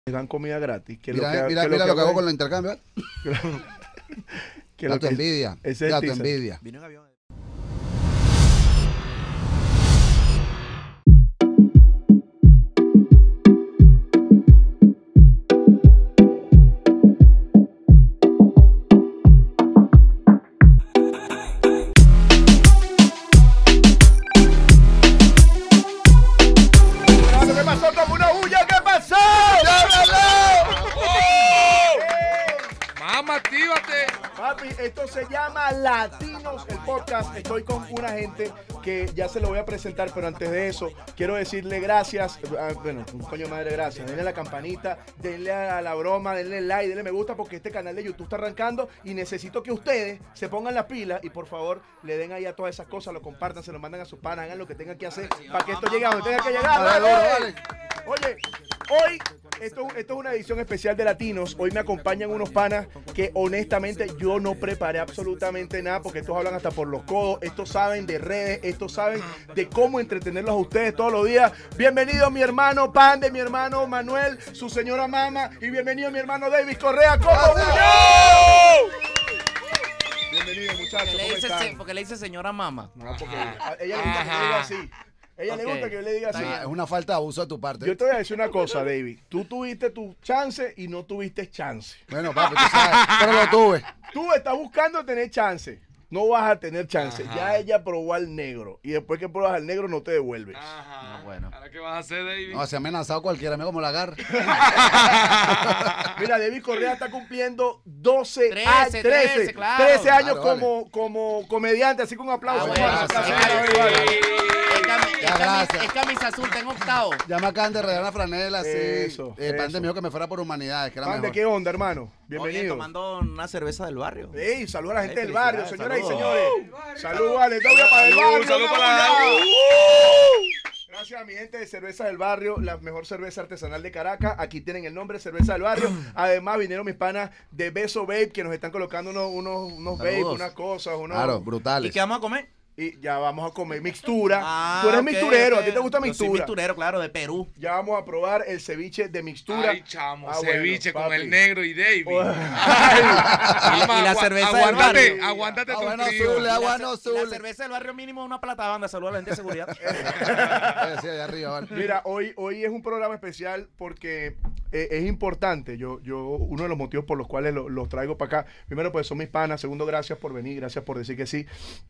dan comida gratis. Que Mira, mira lo que hago con los intercambios. Que Da lo tu que- envidia. ese es Da el tu teaser. envidia. Vino en avión. ¿Qué pasó como una bulla? ¿Qué pasó? Mamá, actívate. Papi, esto se llama Latinos, el podcast. Estoy con una gente que ya se lo voy a presentar, pero antes de eso, quiero decirle gracias. Bueno, un coño de madre, gracias. Denle a la campanita, denle a la broma, denle like, denle me gusta, porque este canal de YouTube está arrancando y necesito que ustedes se pongan las pilas y por favor le den ahí a todas esas cosas, lo compartan, se lo mandan a sus panas, hagan lo que tengan que hacer para que esto llegue a donde tenga que llegar. Dale, ¡Dale! dale. Oye, hoy, esto es una edición especial de Latinos. Hoy me acompañan unos panas que honestamente yo no preparé absolutamente nada porque estos hablan hasta por los codos. Estos saben de redes, estos saben de cómo entretenerlos a ustedes todos los días. Bienvenido mi hermano Pande, mi hermano Manuel, su señora Mama y bienvenido mi hermano David Correa. ¿Cómo Bienvenido muchachos, ¿cómo están? Porque le dice señora mama. No, porque a ella le gusta que yo le diga así. Ella le gusta que yo le diga así. Es una falta de abuso de tu parte. Yo te voy a decir una cosa, David. Tú tuviste tu chance y no tuviste chance. Bueno, papi, tú sabes, pero lo tuve. Tú estás buscando tener chance. No vas a tener chance. Ajá. Ya ella probó al negro. Y después que pruebas al negro no te devuelves. Ajá. No, bueno. ¿Ahora qué vas a hacer, David? No, se ha amenazado cualquiera, mira cómo la agarra. Mira, David Correa está cumpliendo 12 13, años. 13, claro. 13 años Claro, como comediante. Así que un aplauso. Ah, bueno, Aplauso, sí. aplauso, aplauso. gracias. Es camisa azul, está en octavo. Ya me acaban de regalar una franela así. Eso, Pande eso. me dijo que me fuera por humanidades, que era Pande, mejor. ¿qué onda, hermano? Oye, Bienvenido. tomando una cerveza del barrio. Ey, saluda a la gente Ey, del barrio, felicidades, señoras y saludos. señores. Saludos, vale. Todavía para el barrio. Salud una para la- bulla. Gracias a mi gente de Cerveza del Barrio, la mejor cerveza artesanal de Caracas. Aquí tienen el nombre, Cerveza del Barrio. Además, vinieron mis panas de Beso Vape, que nos están colocando unos vape, Saludos. unas cosas. Claro, ¿Y brutales. qué vamos a comer? Y ya vamos a comer mixtura. Ah, Tú eres ok, mixturero, ok. ¿a ti te gusta Yo soy mixtura? mixturero, claro, de Perú. Ya vamos a probar el ceviche de mixtura. Ay, chamo, Ah, bueno, ceviche con papi. el negro y David. Ay, Y la cerveza del aguántate, barrio. aguántate tu Bueno, frío. Zule, agua no, Y la Zule. cerveza del barrio mínimo una plata banda. Saludos a la gente de seguridad. Sí, allá arriba, vale. Mira, hoy es un programa especial porque es importante. Uno de los motivos por los cuales los traigo para acá, primero, pues son mis panas. Segundo, gracias por venir, gracias por decir que sí.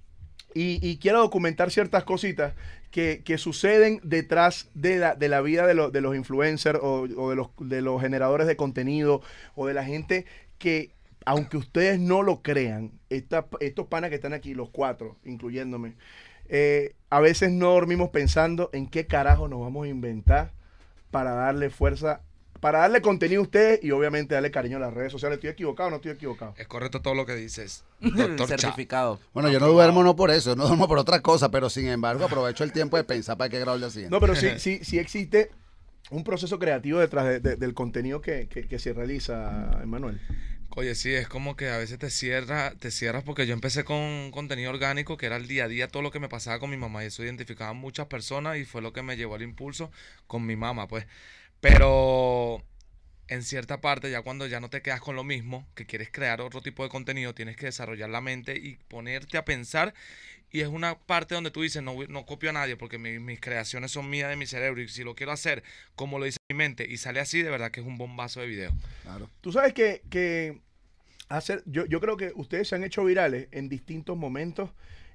Y quiero documentar ciertas cositas que suceden detrás de la vida de los influencers o de los generadores de contenido o de la gente que, aunque ustedes no lo crean, estos panas que están aquí, los cuatro, incluyéndome, a veces no dormimos pensando en qué carajo nos vamos a inventar para darle fuerza, para darle contenido a ustedes y obviamente darle cariño a las redes sociales. ¿Estoy equivocado o no estoy equivocado? Es correcto todo lo que dices, doctor Cha. Certificado. Bueno, yo no duermo no por eso, no duermo por otra cosa, pero sin embargo aprovecho el tiempo de pensar para qué grado el día siguiente. No, pero sí existe un proceso creativo detrás del contenido que se realiza, Emanuel. Oye, sí, es como que a veces te cierras porque yo empecé con contenido orgánico, que era el día a día, todo lo que me pasaba con mi mamá, y eso identificaba a muchas personas y fue lo que me llevó al impulso con mi mamá, pues. Pero en cierta parte, ya cuando ya no te quedas con lo mismo, que quieres crear otro tipo de contenido, tienes que desarrollar la mente y ponerte a pensar. Y es una parte donde tú dices, no copio a nadie porque mis creaciones son mías de mi cerebro. Y si lo quiero hacer como lo dice mi mente y sale así, de verdad que es un bombazo de video. Claro. Tú sabes que yo creo que ustedes se han hecho virales en distintos momentos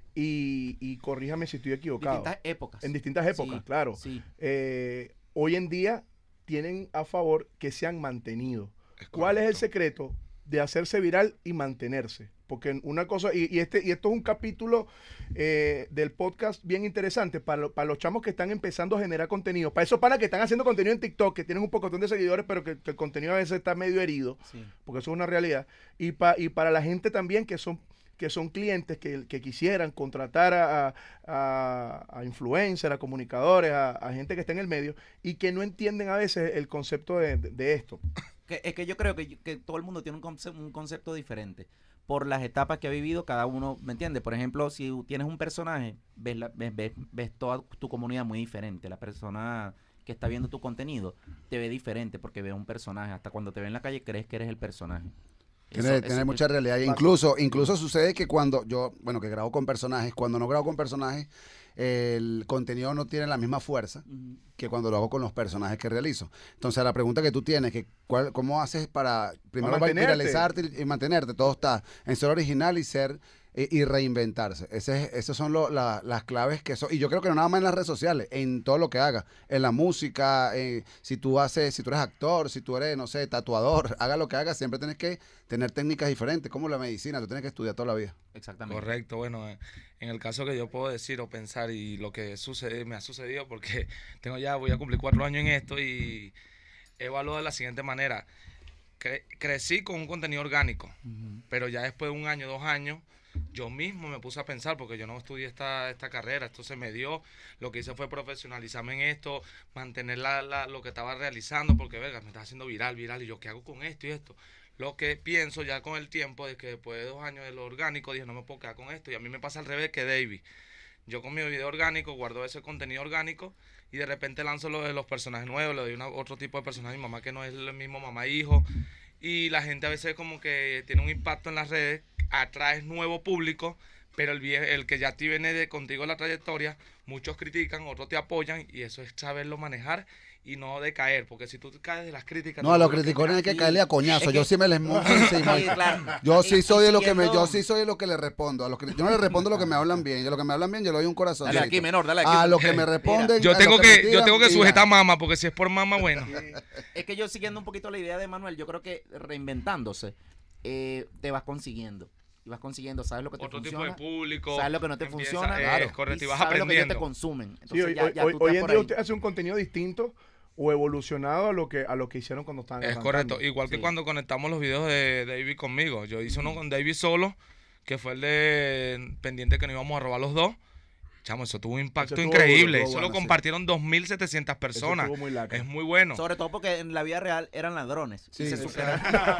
y corríjame si estoy equivocado. Distintas épocas. En distintas épocas, Sí, claro. Sí. Hoy en día tienen a favor que se han mantenido. Es ¿Cuál es el correcto. secreto de hacerse viral y mantenerse? Porque una cosa, y esto es un capítulo del podcast bien interesante para los chamos que están empezando a generar contenido, para esos panas que están haciendo contenido en TikTok, que tienen un pocotón de seguidores, pero que el contenido a veces está medio herido, Sí. porque eso es una realidad, y para la gente también que son clientes que quisieran contratar a influencers, a comunicadores, a gente que está en el medio, y que no entienden a veces el concepto de esto. Es que yo creo que todo el mundo tiene un concepto diferente. Por las etapas que ha vivido, cada uno, ¿me entiendes? Por ejemplo, si tienes un personaje, ves toda tu comunidad muy diferente. La persona que está viendo tu contenido te ve diferente porque ve un personaje. Hasta cuando te ve en la calle crees que eres el personaje. Tiene mucha realidad. Incluso sucede que cuando yo, que grabo con personajes, cuando no grabo con personajes, el contenido no tiene la misma fuerza que cuando lo hago con los personajes que realizo. Entonces, la pregunta que tú tienes, ¿cómo haces para primero viralizarte y mantenerte? Todo está en ser original y ser y reinventarse. Esas son las claves que son. Y yo creo que no nada más en las redes sociales, en todo lo que hagas. En la música, si tú eres actor, si tú eres, no sé, tatuador, haga lo que hagas, siempre tienes que tener técnicas diferentes, como la medicina, tú tienes que estudiar toda la vida. Exactamente. Correcto, bueno, en el caso que yo puedo decir o pensar y lo que me ha sucedido, porque voy a cumplir 4 años en esto y evalúo de la siguiente manera. Crecí con un contenido orgánico, pero ya después de 1 año, 2 años, yo mismo me puse a pensar, porque yo no estudié esta carrera, esto se me dio, lo que hice fue profesionalizarme en esto, mantener lo que estaba realizando, porque verga, me estaba haciendo viral, y yo, ¿qué hago con esto y esto? Lo que pienso ya con el tiempo, de que después de 2 años de lo orgánico, dije, no me puedo quedar con esto, y a mí me pasa al revés que David. Yo con mi video orgánico guardo ese contenido orgánico y de repente lanzo lo de los personajes nuevos, le doy otro tipo de personaje a mi mamá que no es el mismo mamá-hijo, y la gente a veces como que tiene un impacto en las redes, atraes nuevo público, pero el que ya te viene contigo la trayectoria, muchos critican, otros te apoyan, y eso es saberlo manejar y no decaer, porque si tú caes de las críticas... No, a los criticones hay que caerle a coñazo. Yo sí me les monto encima. Claro. Yo sí soy de lo que le respondo. Yo no le respondo lo que me hablan bien. Yo lo que me hablan bien, yo le doy un corazón. Dale aquí, menor, dale aquí. A lo que me responden. Yo tengo que sujetar a mamá, porque si es por mamá, bueno. Es que yo siguiendo un poquito la idea de Manuel, yo creo que reinventándose, te vas consiguiendo. Y vas consiguiendo, sabes lo que te Otro funciona, tipo de público. sabes lo que no te empieza, funciona, claro, correcto, y vas sabes lo que ellos aprendiendo. te consumen. Sí, Entonces, hoy en día usted hace un contenido distinto o evolucionado a lo que hicieron cuando estaban Es arrancando. correcto, igual que cuando conectamos los videos de David conmigo. Yo hice uno con David solo, que fue el de pendiente que nos íbamos a robar los dos. Chamo, eso tuvo un impacto Eso increíble. estuvo Eso lo bueno, compartieron 2.700 personas. Eso estuvo muy lacra. Es muy bueno. Sobre todo porque en la vida real eran ladrones. Sí, y se o superaron.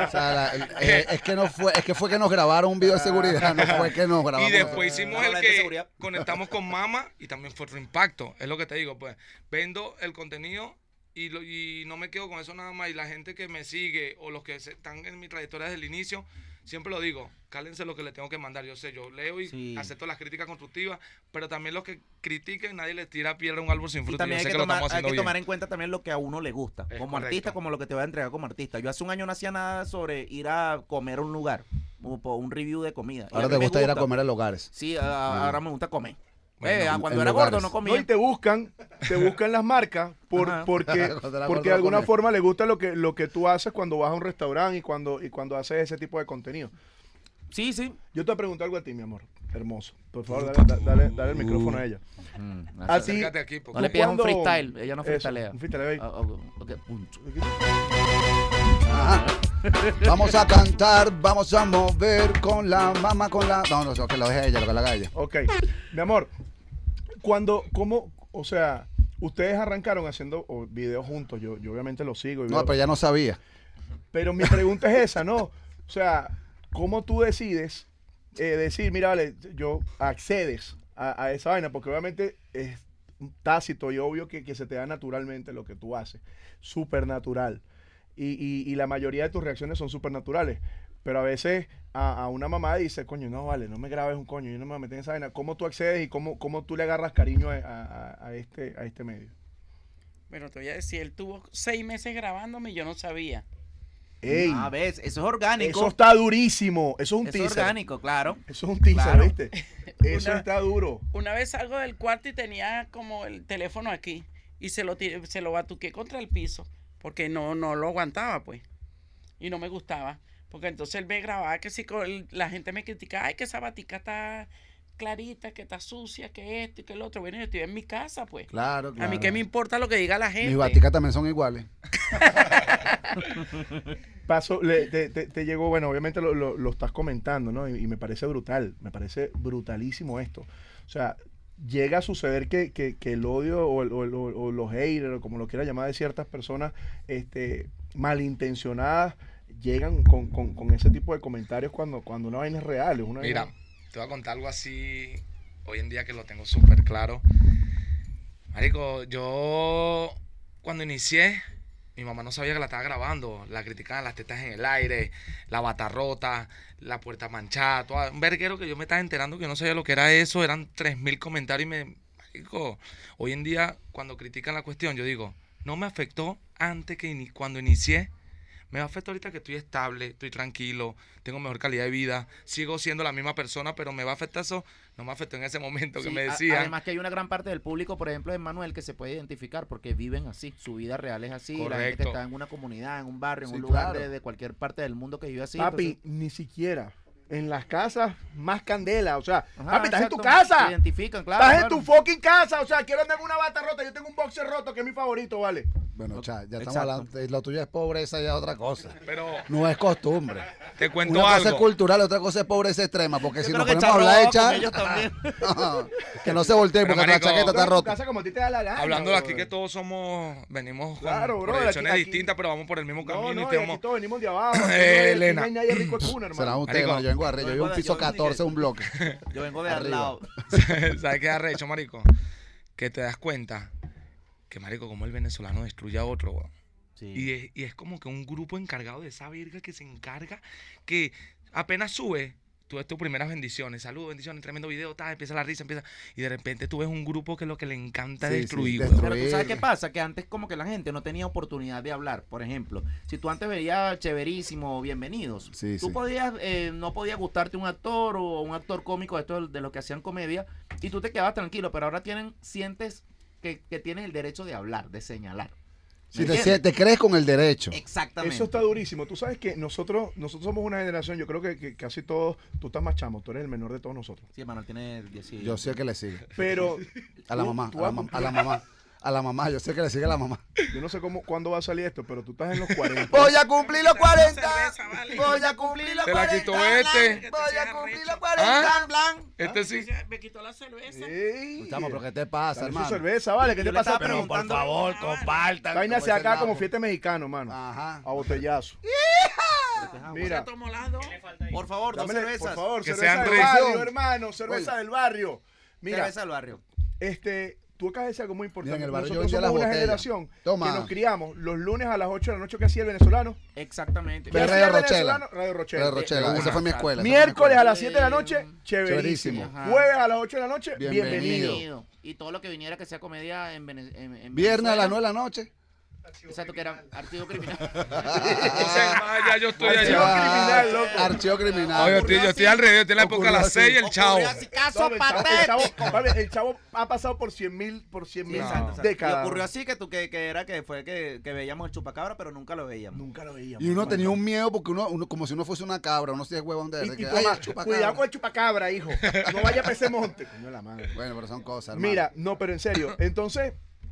es que fue que nos grabaron un video de seguridad, no fue que nos grabaron. Y después hicimos No, el la de que seguridad. conectamos con Mama y también fue otro impacto. Es lo que te digo, pues. Vendo el contenido y no me quedo con eso nada más. Y la gente que me sigue o los que están en mi trayectoria desde el inicio, siempre lo digo, cálense lo que le tengo que mandar. Yo sé, yo leo y acepto las críticas constructivas, pero también los que critiquen, nadie les tira piedra a un árbol sin Y fruto. también Yo hay sé que, que lo tomar, estamos hay haciendo que bien. tomar en cuenta también lo que a uno le gusta. Es Como correcto. artista, como lo que te va a entregar como artista. Yo hace 1 año no hacía nada sobre ir a comer a un lugar, o por un review de comida. Y Ahora a mí te me gusta ir a comer a lugares. Sí, ahora me gusta comer. Bueno, Cuando en era lugares. gordo no comía. No, y te buscan las marcas Ajá. porque Cuando era de gordo, alguna come. forma le gusta lo que tú haces cuando vas a un restaurante y cuando haces ese tipo de contenido. Sí, sí. Yo te pregunto algo a ti, mi amor. Hermoso. Por favor, dale el micrófono a ella. A ti, Acércate aquí, porque No le pidas un ¿cuándo- freestyle. Ella no Eso, freestalea. un freestyle ahí. Ok, punto. Ajá. Vamos a cantar, vamos a mover con la mamá, con la... No, que lo deje ella, lo que la haga ella. Ok. Mi amor, o sea, ustedes arrancaron haciendo videos juntos. Yo obviamente lo sigo. Y No, veo- pero ya no sabía. Pero mi pregunta es esa, ¿no? O sea, ¿cómo tú decides decir, mira, vale, yo accedes a esa vaina? Porque obviamente es tácito y obvio que se te da naturalmente lo que tú haces. Súper natural. Y la mayoría de tus reacciones son súper naturales. Pero a veces a una mamá dice, coño, no, vale, no me grabes un coño, yo no me voy a meter en esa vaina. ¿Cómo tú accedes y cómo tú le agarras cariño a este medio? Bueno, te voy a decir, él tuvo 6 meses grabándome y yo no sabía. ¡Ey! A ver, eso es orgánico. Eso está durísimo. Eso es un Eso es teaser. orgánico, claro. Eso es un teaser, Claro. ¿viste? Eso Una- está duro. Una vez salgo del cuarto y tenía como el teléfono aquí y se lo batuqué contra el piso porque no lo aguantaba, pues. Y no me gustaba. Porque entonces él me grababa que si la gente me criticaba, ay, que esa batica está clarita, que está sucia, que esto y que el otro. Bueno, yo estoy en mi casa, pues. Claro, A claro. mí qué me importa lo que diga la gente. Mis baticas también son iguales. Te llegó, bueno, obviamente lo estás comentando, ¿no? Y me parece brutal, me parece brutalísimo esto. O sea, llega a suceder que el odio o los haters, o como lo quiera llamar, de ciertas personas malintencionadas, llegan con ese tipo de comentarios cuando una vaina es real. Es una Mira, vaina- te voy a contar algo así hoy en día que lo tengo súper claro. Marico, yo cuando inicié, mi mamá no sabía que la estaba grabando. La criticaban, las tetas en el aire, la bata rota, la puerta manchada, todo, un verguero que yo me estaba enterando que yo no sabía lo que era eso. Eran 3000 comentarios y marico, hoy en día, cuando critican la cuestión, yo digo, no me afectó antes que cuando inicié. Me afecta ahorita que estoy estable, estoy tranquilo, tengo mejor calidad de vida, sigo siendo la misma persona, pero me va a afectar eso, no me afectó en ese momento que Sí, me decían. además que hay una gran parte del público, por ejemplo, de Manuel, que se puede identificar porque viven así, su vida real es así, la gente que Correcto. está en una comunidad, en un barrio, en Sí, un lugar claro. de cualquier parte del mundo que vive así. Papi, entonces- ni siquiera. En las casas, más candela. O sea, Ajá, papi, estás en tu exacto, casa. Se identifican, claro. Estás en claro. tu fucking casa. O sea, quiero andar con una bata rota. Yo tengo un boxer roto que es mi favorito, ¿vale? Bueno, ya estamos Exacto. hablando. Lo tuyo es pobreza, ya es otra cosa. Pero No es costumbre. te cuento Una cosa es algo. cultural, otra cosa es pobreza extrema. Porque si Yo nos creo que ponemos a hablar de Charro, con Char, ellos también. que no se voltee Pero, porque la marico, chaqueta Tú está en tu rota. casa como a ti te da la gana. Hablando de aquí brother. que todos venimos Claro, con brother, proyecciones aquí- distintas, pero vamos por el mismo No, camino no, y y tenemos... aquí todos venimos de abajo. Aquí Elena. no hay nadie rico de cuna, Será hermano. un tema. Marico, Yo vengo arriba. Yo vivo en un piso yo vengo 14, un bloque. Yo vengo de al Arriba. lado. ¿Sabes qué arrecho, marico? Que te das cuenta que, marico, como el venezolano destruye a otro, weón. Sí. Y es como que un grupo encargado de esa verga que se encarga, que apenas sube, tú ves tus primeras bendiciones, saludos, bendiciones, tremendo video, tal, empieza la risa, y de repente tú ves un grupo que lo que le encanta Sí, es sí, destruir, destruir. weón. Pero tú sabes qué pasa, que antes como que la gente no tenía oportunidad de hablar. Por ejemplo, si tú antes veías Chéverísimo, Bienvenidos, Sí, tú sí. podías, no podía gustarte un actor o un actor cómico de los que hacían comedia y tú te quedabas tranquilo, pero ahora sientes que tienes el derecho de hablar, de señalar. Si ¿Me te, entiendes? te crees con el derecho. Exactamente. Eso está durísimo. Tú sabes que nosotros somos una generación, yo creo que casi todos, tú estás más chamo, tú eres el menor de todos nosotros. Sí, Manuel tiene 10. Yo sé que le sigue. Pero A la tú- mamá, tú a la vas- mamá, a la mamá. A la mamá, yo sé que le sigue a la mamá. yo no sé cuándo va a salir esto, pero tú estás en los 40. Voy a cumplir los 40. Cerveza, vale. Voy a cumplir los Te la 40. quitó este. Voy a cumplir los ¿Ah? 40. Este sí. Me quitó la cerveza. Ey, Chamo, pero ¿qué te pasa, dale su hermano? cerveza, ¿vale? ¿Qué Yo te le pasa? estaba Pero preguntando- Por favor, compartan. vaina se acá como fiesta. fiesta mexicano, mano. Ajá. A botellazo. Mira. Mira, Tomó las dos. Por favor, dos dámele, cervezas. por favor, Que cerveza sean del ricas. barrio, hermano, cerveza Oye. del barrio. Mira, Cerveza del barrio. tú acabas de decir algo muy importante. Mira, en el barrio yo Nosotros vendía somos las una botellas. generación Toma. que nos criamos los lunes a las 8 de la noche que hacía el venezolano. Exactamente. Ve ¿Qué Radio hacía el Rochela. venezolano? Radio Rochela. Pero Rochela, De esa una. fue mi escuela. Miércoles a las Eh, 7 de la noche, chéverísimo. chéverísimo. Ajá. Jueves a las 8 de la noche, Bienvenido. bienvenido. Y todo lo que viniera que sea comedia en Viernes a las Venezuela. 9 de la noche. Exacto, que era archivo criminal. Entonces, ya yo estoy Archivo allá. criminal, loco. Archivo criminal. Oye, yo estoy al revés, yo estoy en la época de las 6 y el chavo. Ocurrió así, caso No, el patético. papi, el chavo ha pasado por 100.000 Exacto, exacto. décadas. Y ocurrió así que tú que fue que veíamos el chupacabra, pero nunca lo veíamos. Nunca lo veíamos. Y uno tenía un miedo porque uno como si uno fuese una cabra, uno se es huevón de Y que, toma, ay, chupacabra. cuidado con el chupacabra, hijo. No vaya a PC Monte. Coño de la madre. Bueno, pero son cosas, hermano. Mira, no, pero en serio. Entonces,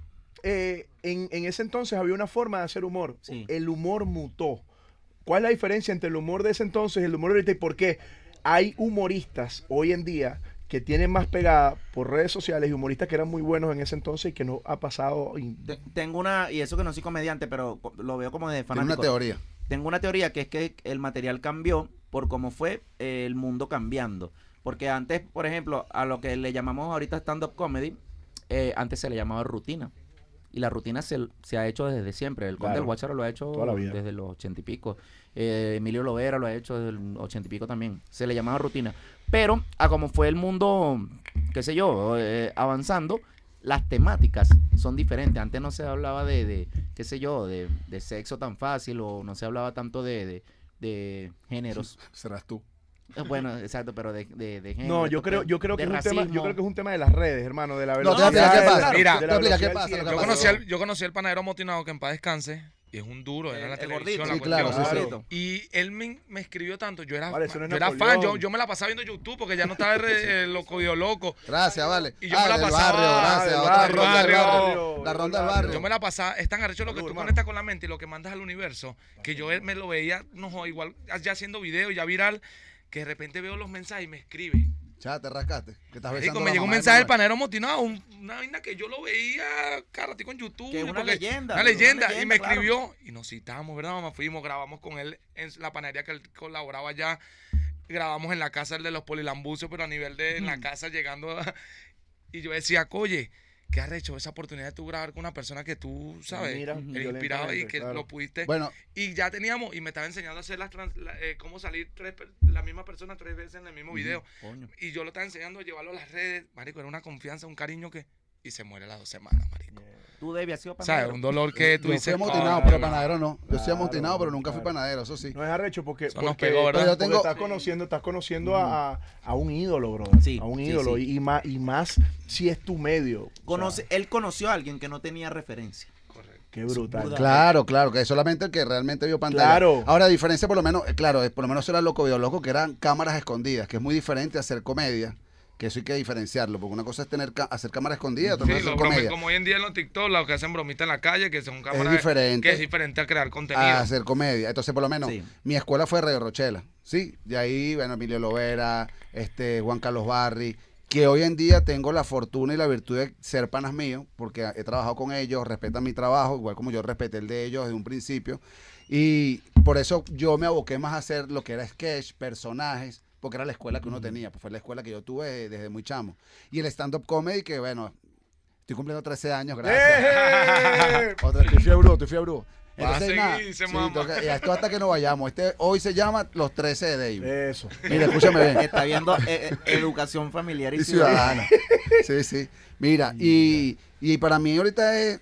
en ese entonces había una forma de hacer humor. Sí. El humor mutó. ¿Cuál es la diferencia entre el humor de ese entonces y el humor de ahorita? ¿Y por qué? Hay humoristas hoy en día que tienen más pegada por redes sociales y humoristas que eran muy buenos en ese entonces y que no ha pasado. Tengo una, y eso que no soy comediante, pero lo veo como de Tiene fanático. una teoría. Tengo una teoría que es que el material cambió por cómo fue el mundo cambiando. Porque antes, por ejemplo, a lo que le llamamos ahorita stand-up comedy, antes se le llamaba rutina. Y la rutina se ha hecho desde siempre. El Conde Claro. del Guácharo lo ha hecho Toda la vida. desde los 80 y pico. Emilio Lovera lo ha hecho desde los 80 y pico también. Se le llamaba rutina. Pero a como fue el mundo, qué sé yo, avanzando, las temáticas son diferentes. Antes no se hablaba de qué sé yo, de sexo tan fácil o no se hablaba tanto de géneros. Serás tú. Bueno, exacto, pero de género. No, yo creo que de es un tema, yo racismo. creo que es un tema de las redes, hermano, de la No, velocidad. te voy a explicar qué de- pasa. Mira, de te la voy a explicar qué velocidad pasa, del lo que cielo. Yo conocí al panadero amotinado, que en paz descanse, y es un duro, era en la El televisión, gordito. la Sí, claro, cuestión. sí, sí. Claro. Y él me escribió tanto, yo era, Vale, eso no es yo era Napoleón. fan, yo me la pasaba viendo YouTube porque ya no estaba loco y loco. Gracias, vale. Y yo me la del pasaba- barrio, gracias. del Otra barrio, ronda del del barrio. La ronda del barrio. Yo me la pasaba, es tan arrecho lo que Salud, tú hermano. conectas con la mente y lo que mandas al universo, que yo me lo veía, no, igual ya haciendo video, ya viral, que de repente veo los mensajes y me escribe. Ya, te rascaste. Que estás Marico, besando me la llegó un mamá de mensaje del Manuel. panadero motinado, una vaina que yo lo veía cada ratico en YouTube. Que es una porque- leyenda, Una una leyenda. Y leyenda, me claro. escribió y nos citamos, ¿verdad, mamá? Fuimos, grabamos con él en la panadería que él colaboraba allá. Grabamos en la casa el de los polilambucios, pero a nivel de en la casa llegando. Y yo decía, oye, qué arrecho esa oportunidad de tú grabar con una persona que tú, ¿sabes? Mira, Inspirado y que claro. lo pudiste. Bueno, Y ya teníamos, y me estaba enseñando a hacer cómo salir la misma persona 3 veces en el mismo video. Coño. Y yo lo estaba enseñando a llevarlo a las redes. Marico, era una confianza, un cariño que... Y se muere a las 2 semanas, marico. Tú debías sido ¿Sabes? panadero. Un dolor que tú yo dices... fui amotinado, "Oh, pero no". panadero no. Yo soy Claro, amotinado, pero nunca fui claro. panadero, eso sí. No es arrecho porque, Eso nos porque, pegó, ¿verdad? Pero yo porque tengo- estás conociendo a un ídolo, brother. Sí, a un sí, ídolo. sí. Y más si es tu medio. O sea, Él conoció a alguien que no tenía referencia. qué brutal. Claro, claro, que es solamente el que realmente vio pantalla. Claro. Ahora, a diferencia, por lo menos, claro, por lo menos eso era Loco Video Loco, que eran cámaras escondidas, que es muy diferente a hacer comedia, que eso hay que diferenciarlo, porque una cosa es hacer cámara escondida, otra Sí, cosa es los hacer comedia. como hoy en día en los TikTok, los que hacen bromitas en la calle, que son cámaras... diferente. Que es diferente a crear contenido. A hacer comedia. Entonces, por lo menos, Sí. mi escuela fue Radio Rochela, ¿sí? De ahí, bueno, Emilio Lovera, Juan Carlos Barri, que hoy en día tengo la fortuna y la virtud de ser panas míos, porque he trabajado con ellos, respetan mi trabajo, igual como yo respeté el de ellos desde un principio. Y por eso yo me aboqué más a hacer lo que era sketch, personajes, porque era la escuela que uno tenía, pues fue la escuela que yo tuve desde muy chamo. Y el stand-up comedy, que bueno, estoy cumpliendo 13 años, gracias. ¡Eh! Otra, estoy fiebre, estoy fiebre. Va a Entonces, seguir, nada, dice sí, mamá. y esto hasta que no vayamos. Hoy se llama Los 13 de David. Eso. Mira, escúchame bien. Está viendo educación familiar y Y ciudadana. ciudadana. Sí, sí. Mira, y para mí ahorita es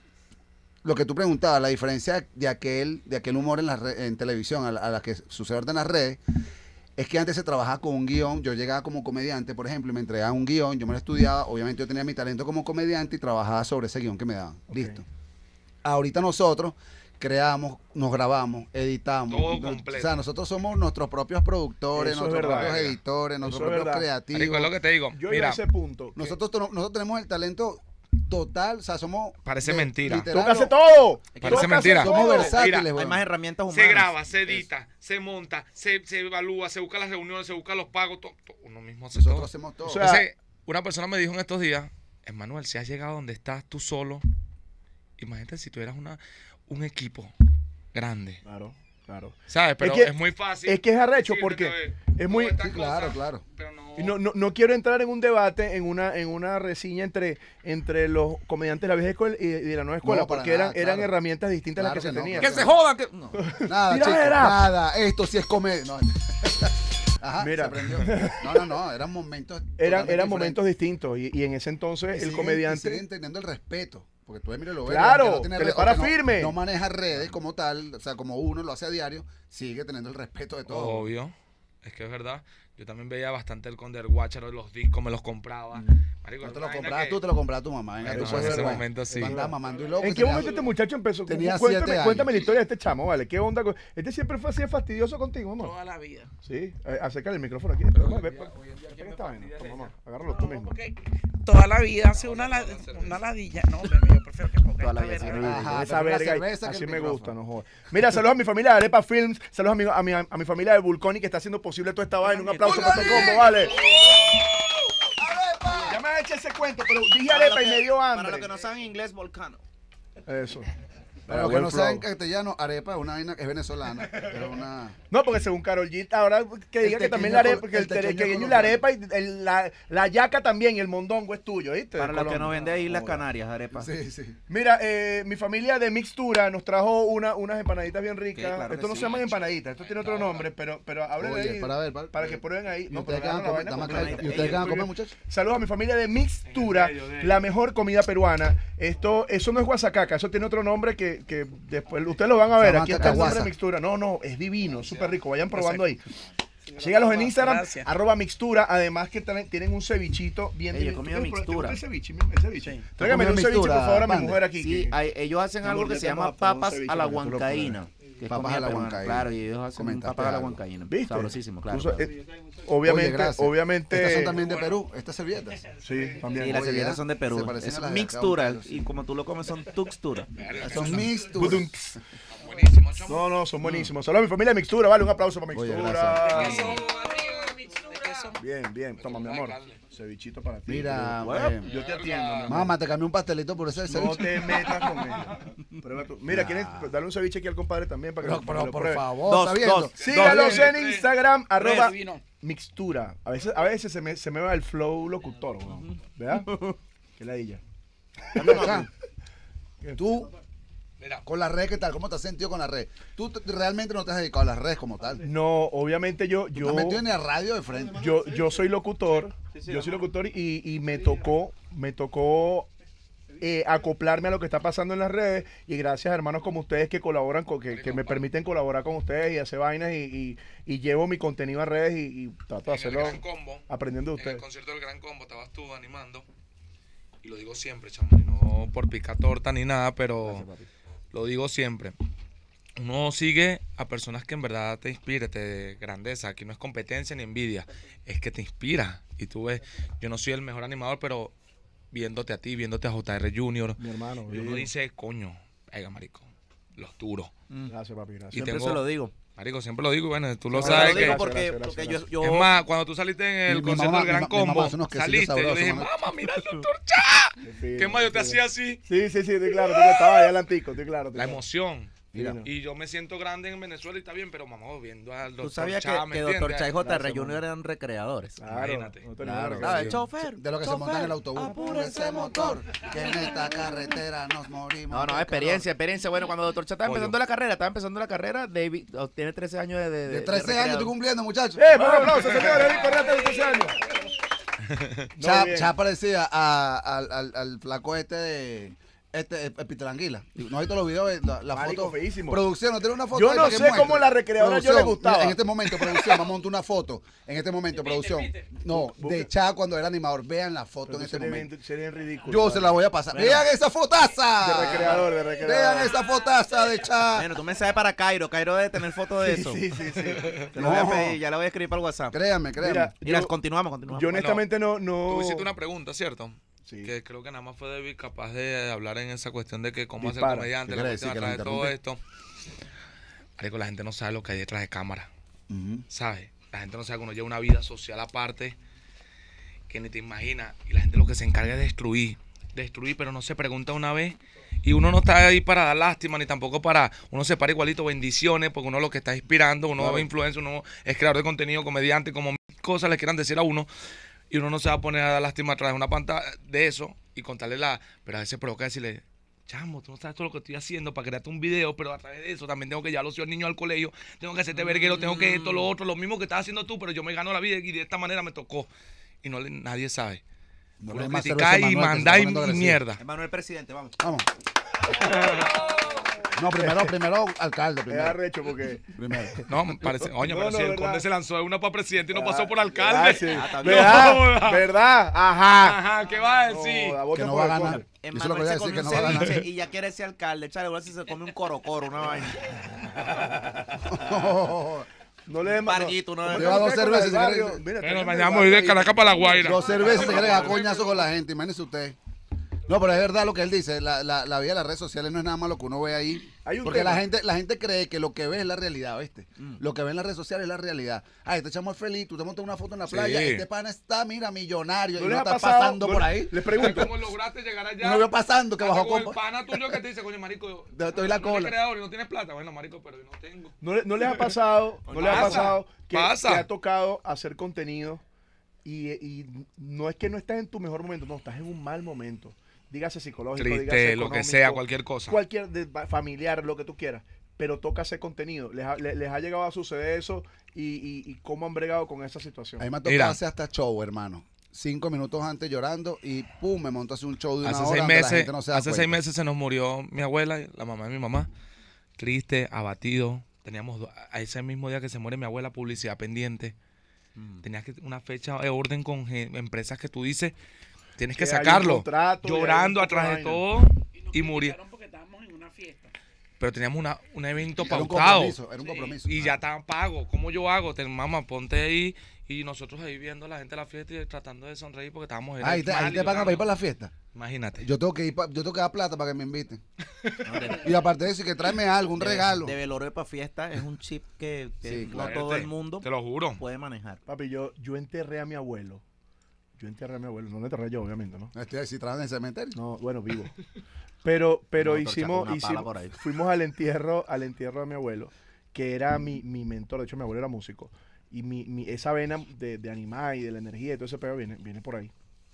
lo que tú preguntabas, la diferencia de aquel humor en televisión a la que sucede ahorita en las redes, es que antes se trabajaba con un guión. Yo llegaba como comediante, por ejemplo, y me entregaban un guión, yo me lo estudiaba, obviamente yo tenía mi talento como comediante y trabajaba sobre ese guión que me daban. Listo. Ahorita nosotros creamos, nos grabamos, editamos. Todo completo. O sea, nosotros somos nuestros propios productores, Eso es nuestros verdad. propios editores, nuestros Eso es propios verdad. creativos. Marico, es lo que te digo. Yo llegué a Mira, ese punto. que Nosotros tenemos el talento total, o sea, somos... Parece mentira. literal, Toca hacer todo. Parece Toca hacer mentira. todo. Somos versátiles, Mira, weón. Hay más herramientas humanas. se graba, se edita, se monta, se evalúa, se busca las reuniones, se busca los pagos, todo. Uno mismo hace Nosotros todo. hacemos todo. O sea, Entonces, una persona me dijo en estos días, Emmanuel, si has llegado donde estás tú solo, imagínate si tuvieras un equipo grande, Claro, claro. ¿sabes? Pero que- es muy fácil. Es que es arrecho decirte, porque ¿sabes? es muy... Todas estas Sí, claro, cosas, claro. Pero no... Y no quiero entrar en un debate, en una reseña entre los comediantes de la vieja escuela y de la nueva escuela, No, para porque nada, eran claro. herramientas distintas Claro las que que se no, tenían. claro ¡Que se jodan! Que... No. Nada, chicos, Tiradera. nada. Esto sí es comedia. No. Ajá, Mira. se aprendió. No, eran momentos Eran totalmente momentos distintos y en ese entonces diferentes. Y el siguen- y comediante... siguen teniendo el respeto. Porque tú, Emilio, lo ves. Claro, aunque tiene que le redes, para aunque firme. No maneja redes como tal, o sea, como uno lo hace a diario, sigue teniendo el respeto de todo. Obvio. Es que es verdad. Yo también veía bastante el Conde Watcher, los discos, me los compraba. Marico, No era te lo una comprabas vaina tú, te lo comprabas tu mamá. Venga, Bueno, tú puedes en ser ese bueno. momento sí. Tú andabas mamando y loco. ¿En y qué tenías- momento este muchacho empezó? tenía Cuéntame, 7 años. cuéntame la historia de este chamo, ¿vale? ¿Qué onda? Este siempre fue así de fastidioso contigo, amor. Toda la vida. Sí, acércale el micrófono aquí. Pero, ve, esta vaina. Toma, amor, agárralo tú mismo. Porque toda la vida hace una ladilla. No, hombre, yo prefiero que ponga Toda la esta vida, verga. sí. Ajá, Esa pero la verga, cerveza que así el me micrófono. gusta, no jodas. Mira, saludos a mi familia de Arepa Films, saludos a mi familia de Vulconi que está haciendo posible toda esta vaina. Un aplauso para todo combo, vale. Ya me ha hecho ese cuento, pero dije Para Arepa lo y me dio Para los hambre. que no saben inglés, volcano. Eso. Para los que Buen no flow. saben castellano, arepa es una vaina que es venezolana. Es una... No, porque según Karol G, ahora que diga que tequeño también la arepa, col- que el el tequeño tequeño y la colombiano. arepa y la yaca también y el mondongo es tuyo, ¿viste? Para De los que no Colombia. ven de Islas Joda. Canarias, arepa. Sí, sí. Mira, mi familia de Mixtura nos trajo unas empanaditas bien ricas. Sí, claro Esto que no sí. se llaman empanaditas, esto tiene otro nombre, pero háblenle Oye, ahí para ver, que prueben ahí. ¿Y No, ustedes pero qué van a agarran la comer? vaina Dame completa. acá. ¿Y ustedes qué van a comer, muchachos? Saludos a mi familia de Mixtura, la mejor comida peruana. Eso no es guasacaca, eso tiene otro nombre que después ustedes lo van a ver. Se llama Aquí está el nombre de cacahuasa. Mixtura. No, es divino, súper rico. Vayan probando ahí. Sígalos en Instagram, Gracias. @mixtura. Además que tienen un cevichito bien Ey, yo he divino. comido ¿Tú quieres mixtura. probar el ceviche? El ceviche. Sí. Tráigame ¿Tú un comido ceviche, por mixtura, favor, a mi Pande? mujer aquí. Sí, ellos hacen Mi algo amor, que yo se te llama voy a poner un papas ceviche a la para que tú lo huancaína. Que es Papas comida a la peruana. huancaína. Claro, y ellos hacen Comentaste papas a la algo. huancaína. ¿Viste? Sabrosísimo, claro. Puso- claro. obviamente, Estas son también de Perú, estas servilletas. Sí, también. Sí, las Oye, servilletas ya, son de se Perú. parecen Es a las de acá, mixtura. pero sí. Y como tú lo comes, son tuxtura. Son mixturas. Budunks. Buenísimo, chamo. No, son buenísimos. Saludos a mi familia de Mixtura, vale, un aplauso para Oye, Mixtura. Eso. Bien, toma mi amor. Cevichito para ti. Mira, Yo te atiendo, mi amor. mamá, te cambié un pastelito por ese No ceviche. te metas con ella. Prueba tú. Mira, ¿quieres darle un ceviche aquí al compadre también para que Pero, para que lo por pruebe? favor, Dos, ¿está viendo? dos. Sígalos Dos. en Instagram, @ Divino. Mixtura. A veces se me va el flow locutor, weón. ¿Verdad? Qué ladilla. Ven acá. Tú, Mira, con las redes, ¿qué tal? ¿Cómo te has sentido con las redes? Tú realmente no te has dedicado a las redes como tal. No, obviamente yo Tú te has metido en la radio de frente. yo soy locutor, yo soy locutor y me tocó acoplarme a lo que está pasando en las redes y gracias a hermanos como ustedes que colaboran, que me permiten colaborar con ustedes y hacer vainas y llevo mi contenido a redes y trato de en el hacerlo Gran Combo, aprendiendo de en el ustedes. concierto del Gran Combo estabas tú animando. Y lo digo siempre, chamo, y no por picar torta ni nada, pero lo digo siempre. Uno sigue a personas que en verdad te inspiren, te dé grandeza. Aquí no es competencia ni envidia, es que te inspira. Y tú ves, yo no soy el mejor animador, pero viéndote a ti, viéndote a JR Junior, Mi hermano. y uno dice, coño, venga, marico, los duros. Gracias, papi, gracias. Y Siempre tengo- se lo digo. Marico, siempre lo digo y bueno, tú lo No, sabes Lo digo que... porque, Gracias, porque gracias. yo Es más, cuando tú saliste en el Mi concierto mamá- del Gran mi mamá Combo, hace unos quesitos saliste, yo le sabrosos, dije, ¿no? mamá, mira el doctor Chá. ¿Qué más yo te hacía así? Sí, estoy claro, tú que estabas allá adelantico, estoy claro. La emoción. Mira. Divino. Y yo me siento grande en Venezuela y está bien, pero mamá, viendo al doctor Tú sabías Chá, ¿me que Dr. entiendes? Chá y JR Gracias, Junior mamá. eran recreadores. Claro, Imagínate. no tenemos Claro, nada que ¿Sabes? decir. Chofer. De lo que se monta en el autobús. Apure ese motor. Que en esta carretera nos morimos. No, no, de experiencia. Bueno, cuando Doctor Chá estaba Pollo. estaba empezando la carrera, David tiene 13 años calor. de De 13 años recreador. estoy cumpliendo, muchachos. ¡Buen aplauso, señores! ¡David Correa, de 13 años! No, bien. Cha parecía al flaco este de Peter Anguila. ¿No has visto los videos? La Marico, foto. feísimo. Producción, no tiene una foto. Yo ahí no para que sé muestre. cómo la recreadora yo le Producción, gustaba. mira, en este momento, producción, vamos a montar una foto. En este momento, producción. No, de Cha cuando era animador. Vean la foto en este momento. Sería ridículo. Yo se la voy a pasar. ¡Vean esa fotaza! De recreador, de recreador. Vean esa fotaza de Cha. Bueno, tú me sabes para Cairo. Cairo debe tener fotos de eso. Sí. Te lo voy a No. pedir, ya la voy a escribir para el WhatsApp. Créanme. Mira, Mira, yo continuamos. yo honestamente no... Tú hiciste una pregunta, ¿cierto? Sí. Que creo que nada más fue David capaz de hablar en esa cuestión de que cómo hacer Dispara. comediante, ¿Qué la quiere cuestión decir? ¿Que atrás de lo todo interrumpí? esto. Marico, la gente no sabe lo que hay detrás de cámara, Ujú. ¿sabes? La gente no sabe que uno lleva una vida social aparte que ni te imaginas. Y la gente lo que se encarga es destruir, pero no se pregunta una vez. Y uno no está ahí para dar lástima, ni tampoco para... Uno se para igualito, bendiciones, porque uno lo que está inspirando, uno Claro. es influencer, uno es creador de contenido, comediante, como mil cosas le quieran decir a uno. Y uno no se va a poner a dar lástima a través de una pantalla de eso y contarle pero a veces provoca decirle, chamo, tú no sabes todo lo que estoy haciendo para crearte un video, pero a través de eso también tengo que llevar a los niños al colegio, tengo que hacerte verguero, tengo que esto, lo otro, lo mismo que estás haciendo tú, pero yo me gano la vida y de esta manera me tocó. Y nadie sabe. No Uno le des más critica cerveza a y Manuel, que se manda está y poniendo agresivo. mierda. Emanuel Presidente, vamos. Vamos. No, primero alcalde, Es primero. arrecho porque... Primero. No, parece, oye, No, pero no, si el verdad. conde se lanzó de una para presidente y no pasó por Ah, alcalde. sí. está bien. ¿Verdad? ¿Verdad? Ajá. Ajá, ¿qué va a decir? No, la Que voten no por va a el ganar. conde. Eso es lo que voy Emanuel a se decir, comió que un no va a ganar. ceviche y ya quiere ser alcalde. Chale, igual si se come un corocoro, una vaina. No le den Parguito, ¿no? Lleva dos cervezas, si Barrio. quiere- Mira, Bueno, tenemos mañana el me voy de barrio Caracas para La Guaira. Dos cervezas se quieren a coñazo con la gente, imagínese usted. No, pero es verdad lo que él dice, la vida de las redes sociales no es nada más lo que uno ve ahí. Hay un Porque tema. la gente cree que lo que ve es la realidad, ¿viste? Lo que ve en las redes sociales es la realidad. Ah, este chamo es feliz, tú te montas una foto en la Sí. playa, este pana está, mira, millonario, y ¿No no les ha está pasado? pasando No, por ahí. Les pregunto. ¿Cómo lograste llegar allá? Uno vio pasando que bajó con con... el pana tuyo que te dice, coño, marico, Te doy la tú eres cola. creador y no tienes plata. Bueno, marico, pero yo no tengo. ¿No les ha pasado, Pasa, que pasa. te ha tocado hacer contenido y no es que no estás en tu mejor momento, no, estás en un mal momento? Dígase psicológico, dígase Triste, lo que económico, sea, cualquier cosa. cualquier familiar, lo que tú quieras, pero toca hacer contenido. Les ha llegado a suceder eso y cómo han bregado con esa situación. A mí me ha tocado Mira. hacer hasta show, hermano. 5 minutos antes llorando y pum, me monto a hacer un show de una Hace hora 6 donde la meses, gente no se da hace 6 cuenta. meses se nos murió mi abuela, la mamá de mi mamá. Triste, abatido. Teníamos a ese mismo día que se muere mi abuela, publicidad pendiente. Tenías que una fecha de orden con empresas que tú dices, tienes que Que hay un sacarlo. contrato y hay Llorando un poco atrás de vaina. todo y nos murió. quitaron porque estábamos en una fiesta. Pero teníamos un evento Era un pautado. compromiso, era un compromiso. Y ya estaban pagos. ¿Cómo yo hago? Mamá, ponte ahí. Y nosotros ahí viendo a la gente de la fiesta y tratando de sonreír porque estábamos Ah, ahí te pagan para ir para la fiesta. Imagínate. Yo tengo que ir, yo tengo que dar plata para que me inviten. Y aparte de eso, que tráeme algo, un regalo. De velorio para fiesta es un chip que Sí, no claro. todo el mundo Te lo juro. puede manejar. Papi, yo enterré a mi abuelo. No lo enterré yo, obviamente, ¿no? Si trabajan en el cementerio. No, bueno, vivo. Pero No, hicimos, una pala por ahí. fuimos al entierro de mi abuelo, que era mi mentor. De hecho, mi abuelo era músico. Y esa vena de animar y de la energía y todo ese pedo viene por ahí.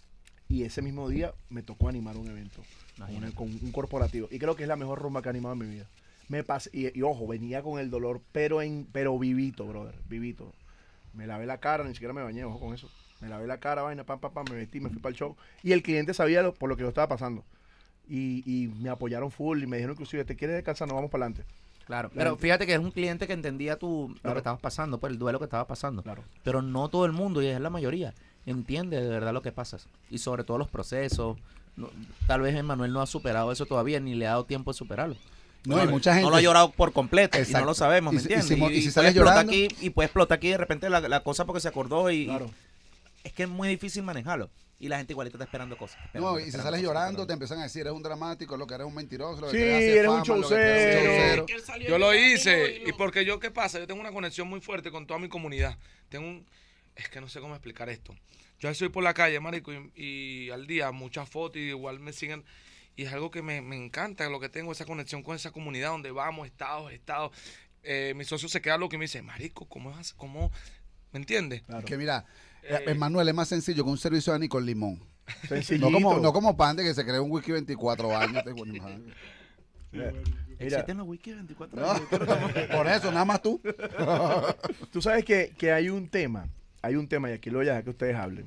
y ese mismo día me tocó animar un evento Imagínate. con un corporativo. Y creo que es la mejor rumba que he animado en mi vida. Me pasé, y ojo, venía con el dolor, pero vivito, brother, vivito. Me lavé la cara, ni siquiera me bañé, ojo con eso. Me lavé la cara, vaina, pam, me vestí, me fui para el show. Y el cliente sabía por lo que yo estaba pasando. Y me apoyaron full y me dijeron inclusive, ¿te quieres descansar? Nos vamos para adelante. Claro, pero fíjate que es un cliente que entendía lo Claro. que estabas pasando, pues el duelo que estabas pasando. Claro. Pero no todo el mundo, y es la mayoría, entiende de verdad lo que pasas. Y sobre todo los procesos. Tal vez Emmanuel no ha superado eso todavía, ni le ha dado tiempo de superarlo. No, hay mucha gente. No lo ha llorado por completo y no Exacto. lo sabemos, ¿me Y si- entiendes? y si puede sales explotar llorando. aquí y puede explotar aquí de repente la cosa porque se acordó y Claro. es que es muy difícil manejarlo. Y la gente igualita está esperando cosas. No, y si sales llorando, te empiezan a decir, eres un dramático, lo que eres un mentiroso, lo que Sí, quieres hacer eres un fama, lo que quieres hacer showcero. Que él salió Yo lo llorando hice. y ¿Y porque yo qué pasa? Yo tengo una conexión muy fuerte con toda mi comunidad. Es que no sé cómo explicar esto. Yo soy por la calle, marico, y al día muchas fotos y igual me siguen. Y es algo que me encanta, lo que tengo, esa conexión con esa comunidad donde vamos, estados. Mi socio se queda loco y me dice, marico, ¿cómo? ¿Me entiendes? Claro. Que mira, Eh, Manuel, es más sencillo que un servicio de con limón. Sencillito. No como Pande que se creó un whisky 24 años. Mira, Existen los wiki 24 No, años. por eso, nada más tú. tú sabes que hay un tema, y aquí lo voy a dejar que ustedes hablen,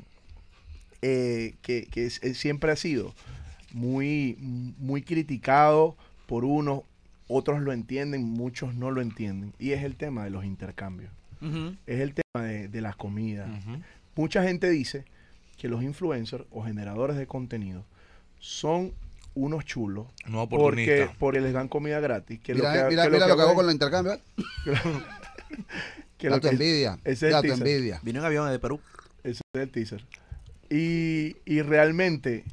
siempre ha sido muy criticado por unos, otros lo entienden, muchos no lo entienden, y es el tema de los intercambios, Ujú. es el tema de las comidas. Ujú. Mucha gente dice que los influencers o generadores de contenido son unos chulos No porque oportunista. les dan comida gratis. Que Mira, que- mira, que mira lo que hago hago con los intercambios. que lo Da tu que- envidia. ese es Da el tu teaser. envidia. Vino en avión de Perú. Ese es el teaser. Y realmente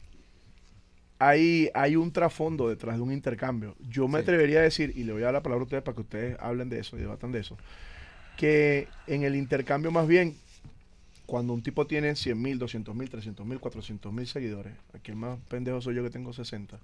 hay un trasfondo detrás de un intercambio. Yo me Sí. atrevería a decir, y le voy a dar la palabra a ustedes para que ustedes hablen de eso y debatan de eso, que en el intercambio más bien, cuando un tipo tiene 100,000, 200,000, 300,000, 400,000 seguidores, aquí el más pendejo soy yo que tengo 60,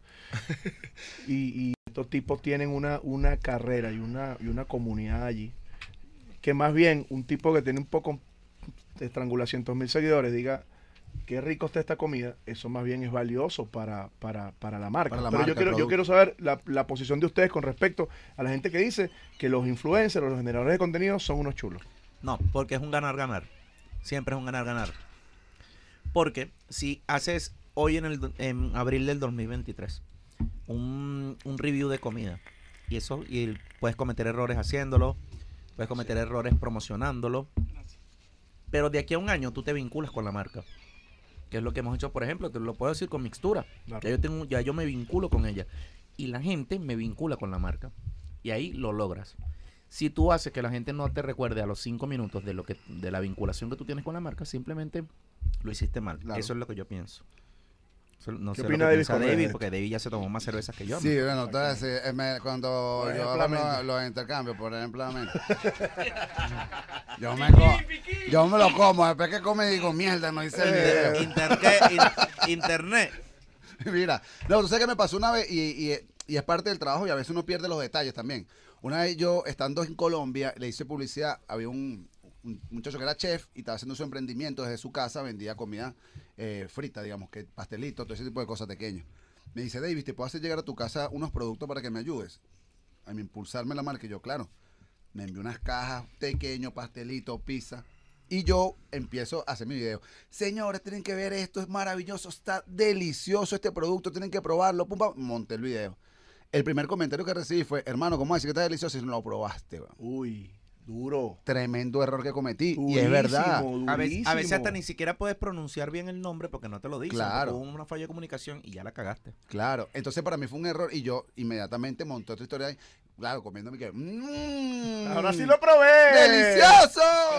y estos tipos tienen una carrera y una comunidad allí, que más bien un tipo que tiene un poco estrangula 100,000 seguidores diga qué rico está esta comida, eso más bien es valioso para la marca. Para la Pero marca, yo el producto. quiero saber la posición de ustedes con respecto a la gente que dice que los influencers o los generadores de contenido son unos chulos. No, porque es un ganar-ganar. Siempre es un ganar-ganar. Porque si haces hoy en abril del 2023 un review de comida y puedes cometer errores haciéndolo, puedes cometer errores promocionándolo, pero de aquí a un año tú te vinculas con la marca. Que es lo que hemos hecho, por ejemplo, te lo puedo decir con Mixtura. Claro. Ya yo me vinculo con ella. Y la gente me vincula con la marca. Y ahí lo logras. Si tú haces que la gente no te recuerde a los 5 minutos de la vinculación que tú tienes con la marca, simplemente lo hiciste mal. Claro. Eso es lo que yo pienso. No ¿Qué sé opina lo que David piensa Correa de David, esto? porque David ya se tomó más cervezas que yo. ¿no? Sí, bueno, entonces cuando Por yo ejemplo, hago los intercambios, por ejemplo, yo me lo como, después que come digo, mierda, no hice el video. Internet. Mira, no, tú sabes que me pasó una vez y es parte del trabajo y a veces uno pierde los detalles también. Una vez yo, estando en Colombia, le hice publicidad, había un muchacho que era chef y estaba haciendo su emprendimiento desde su casa, vendía comida frita, digamos, que pastelitos, todo ese tipo de cosas pequeñas. Me dice, David, ¿te puedo hacer llegar a tu casa unos productos para que me ayudes? A mí impulsarme la marca y yo, claro, me envió unas cajas, pequeños, pastelitos, pizza. Y yo empiezo a hacer mi video. Señores, tienen que ver esto, es maravilloso, está delicioso este producto, tienen que probarlo. Pum, pam, monté el video. El primer comentario que recibí fue, hermano, ¿cómo decir que está delicioso si no lo probaste? Weón? Uy, duro. Tremendo error que cometí. y es Durísimo, verdad. A veces hasta durísimo. ni siquiera puedes pronunciar bien el nombre porque no te lo dicen. Claro. Hubo una falla de comunicación y ya la cagaste. Claro. Entonces para mí fue un error y yo inmediatamente monté otra historia ahí. Claro, comiéndome que... Ahora sí lo probé. ¡Delicioso!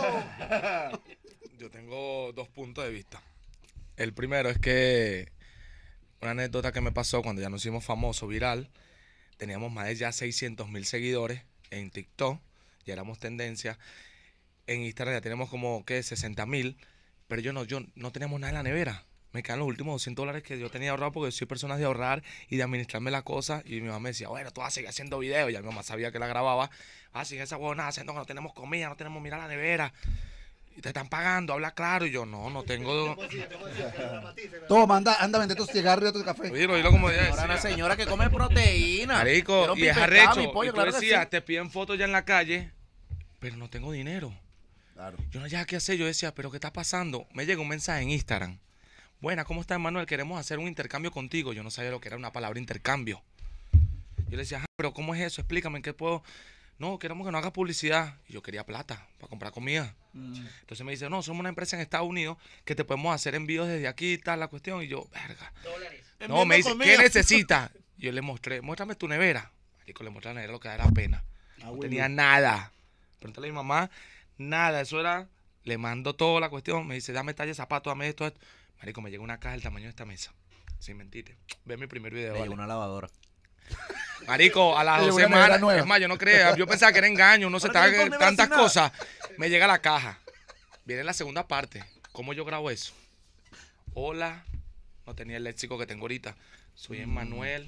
Yo tengo 2 puntos de vista. El primero es que una anécdota que me pasó cuando ya nos hicimos famosos, viral, teníamos más de ya 600,000 seguidores en TikTok, ya éramos tendencia. En Instagram ya tenemos como, ¿qué? 60,000, pero yo no teníamos nada en la nevera. Me quedan los últimos $200 que yo tenía ahorrado porque soy persona de ahorrar y de administrarme la cosa. Y mi mamá me decía, bueno, tú vas a seguir haciendo videos. Ya mi mamá sabía que la grababa. Sin esa huevonada haciendo que no tenemos comida, no tenemos mirar la nevera. Y te están pagando, habla claro. Y yo, no tengo... Toma, anda a vender tus cigarros y tu café. Oílo como ella Ahora una decía. señora que come proteína. Marico, Quiero y mi es pescado, arrecho. mi pollo, Y tú claro que decías, sí. te piden fotos ya en la calle, pero no tengo dinero. Claro. Yo no sabía qué hacer. Yo decía, ¿pero qué está pasando? Me llega un mensaje en Instagram. Buena, ¿cómo estás, Manuel? Queremos hacer un intercambio contigo. Yo no sabía lo que era una palabra intercambio. Yo le decía, pero ¿cómo es eso? Explícame, ¿en qué puedo...? No, queremos que no hagas publicidad. Y yo quería plata para comprar comida. Entonces me dice, no, somos una empresa en Estados Unidos que te podemos hacer envíos desde aquí y tal, la cuestión. Y yo, verga. No, me dice, ¿qué necesitas? Yo le mostré, muéstrame tu nevera. Marico, le mostré la nevera, lo que da pena. No tenía nada. Pregúntale a mi mamá, nada. Eso era, le mando toda la cuestión. Me dice, dame talla de zapato, dame esto, esto. Marico, me llegó una caja del tamaño de esta mesa. Sin mentirte. Ve mi primer video. Le ¿vale? llegó una lavadora. Marico, a las Le 2 llegó una nevera semanas, nueva. es más, yo no creía, yo pensaba que era engaño, no se Ahora estaba tiene dos neveras tantas sin nada. cosas. Me llega la caja. Viene la segunda parte. ¿Cómo yo grabo eso? Hola, no tenía el léxico que tengo ahorita. Soy Emmanuel.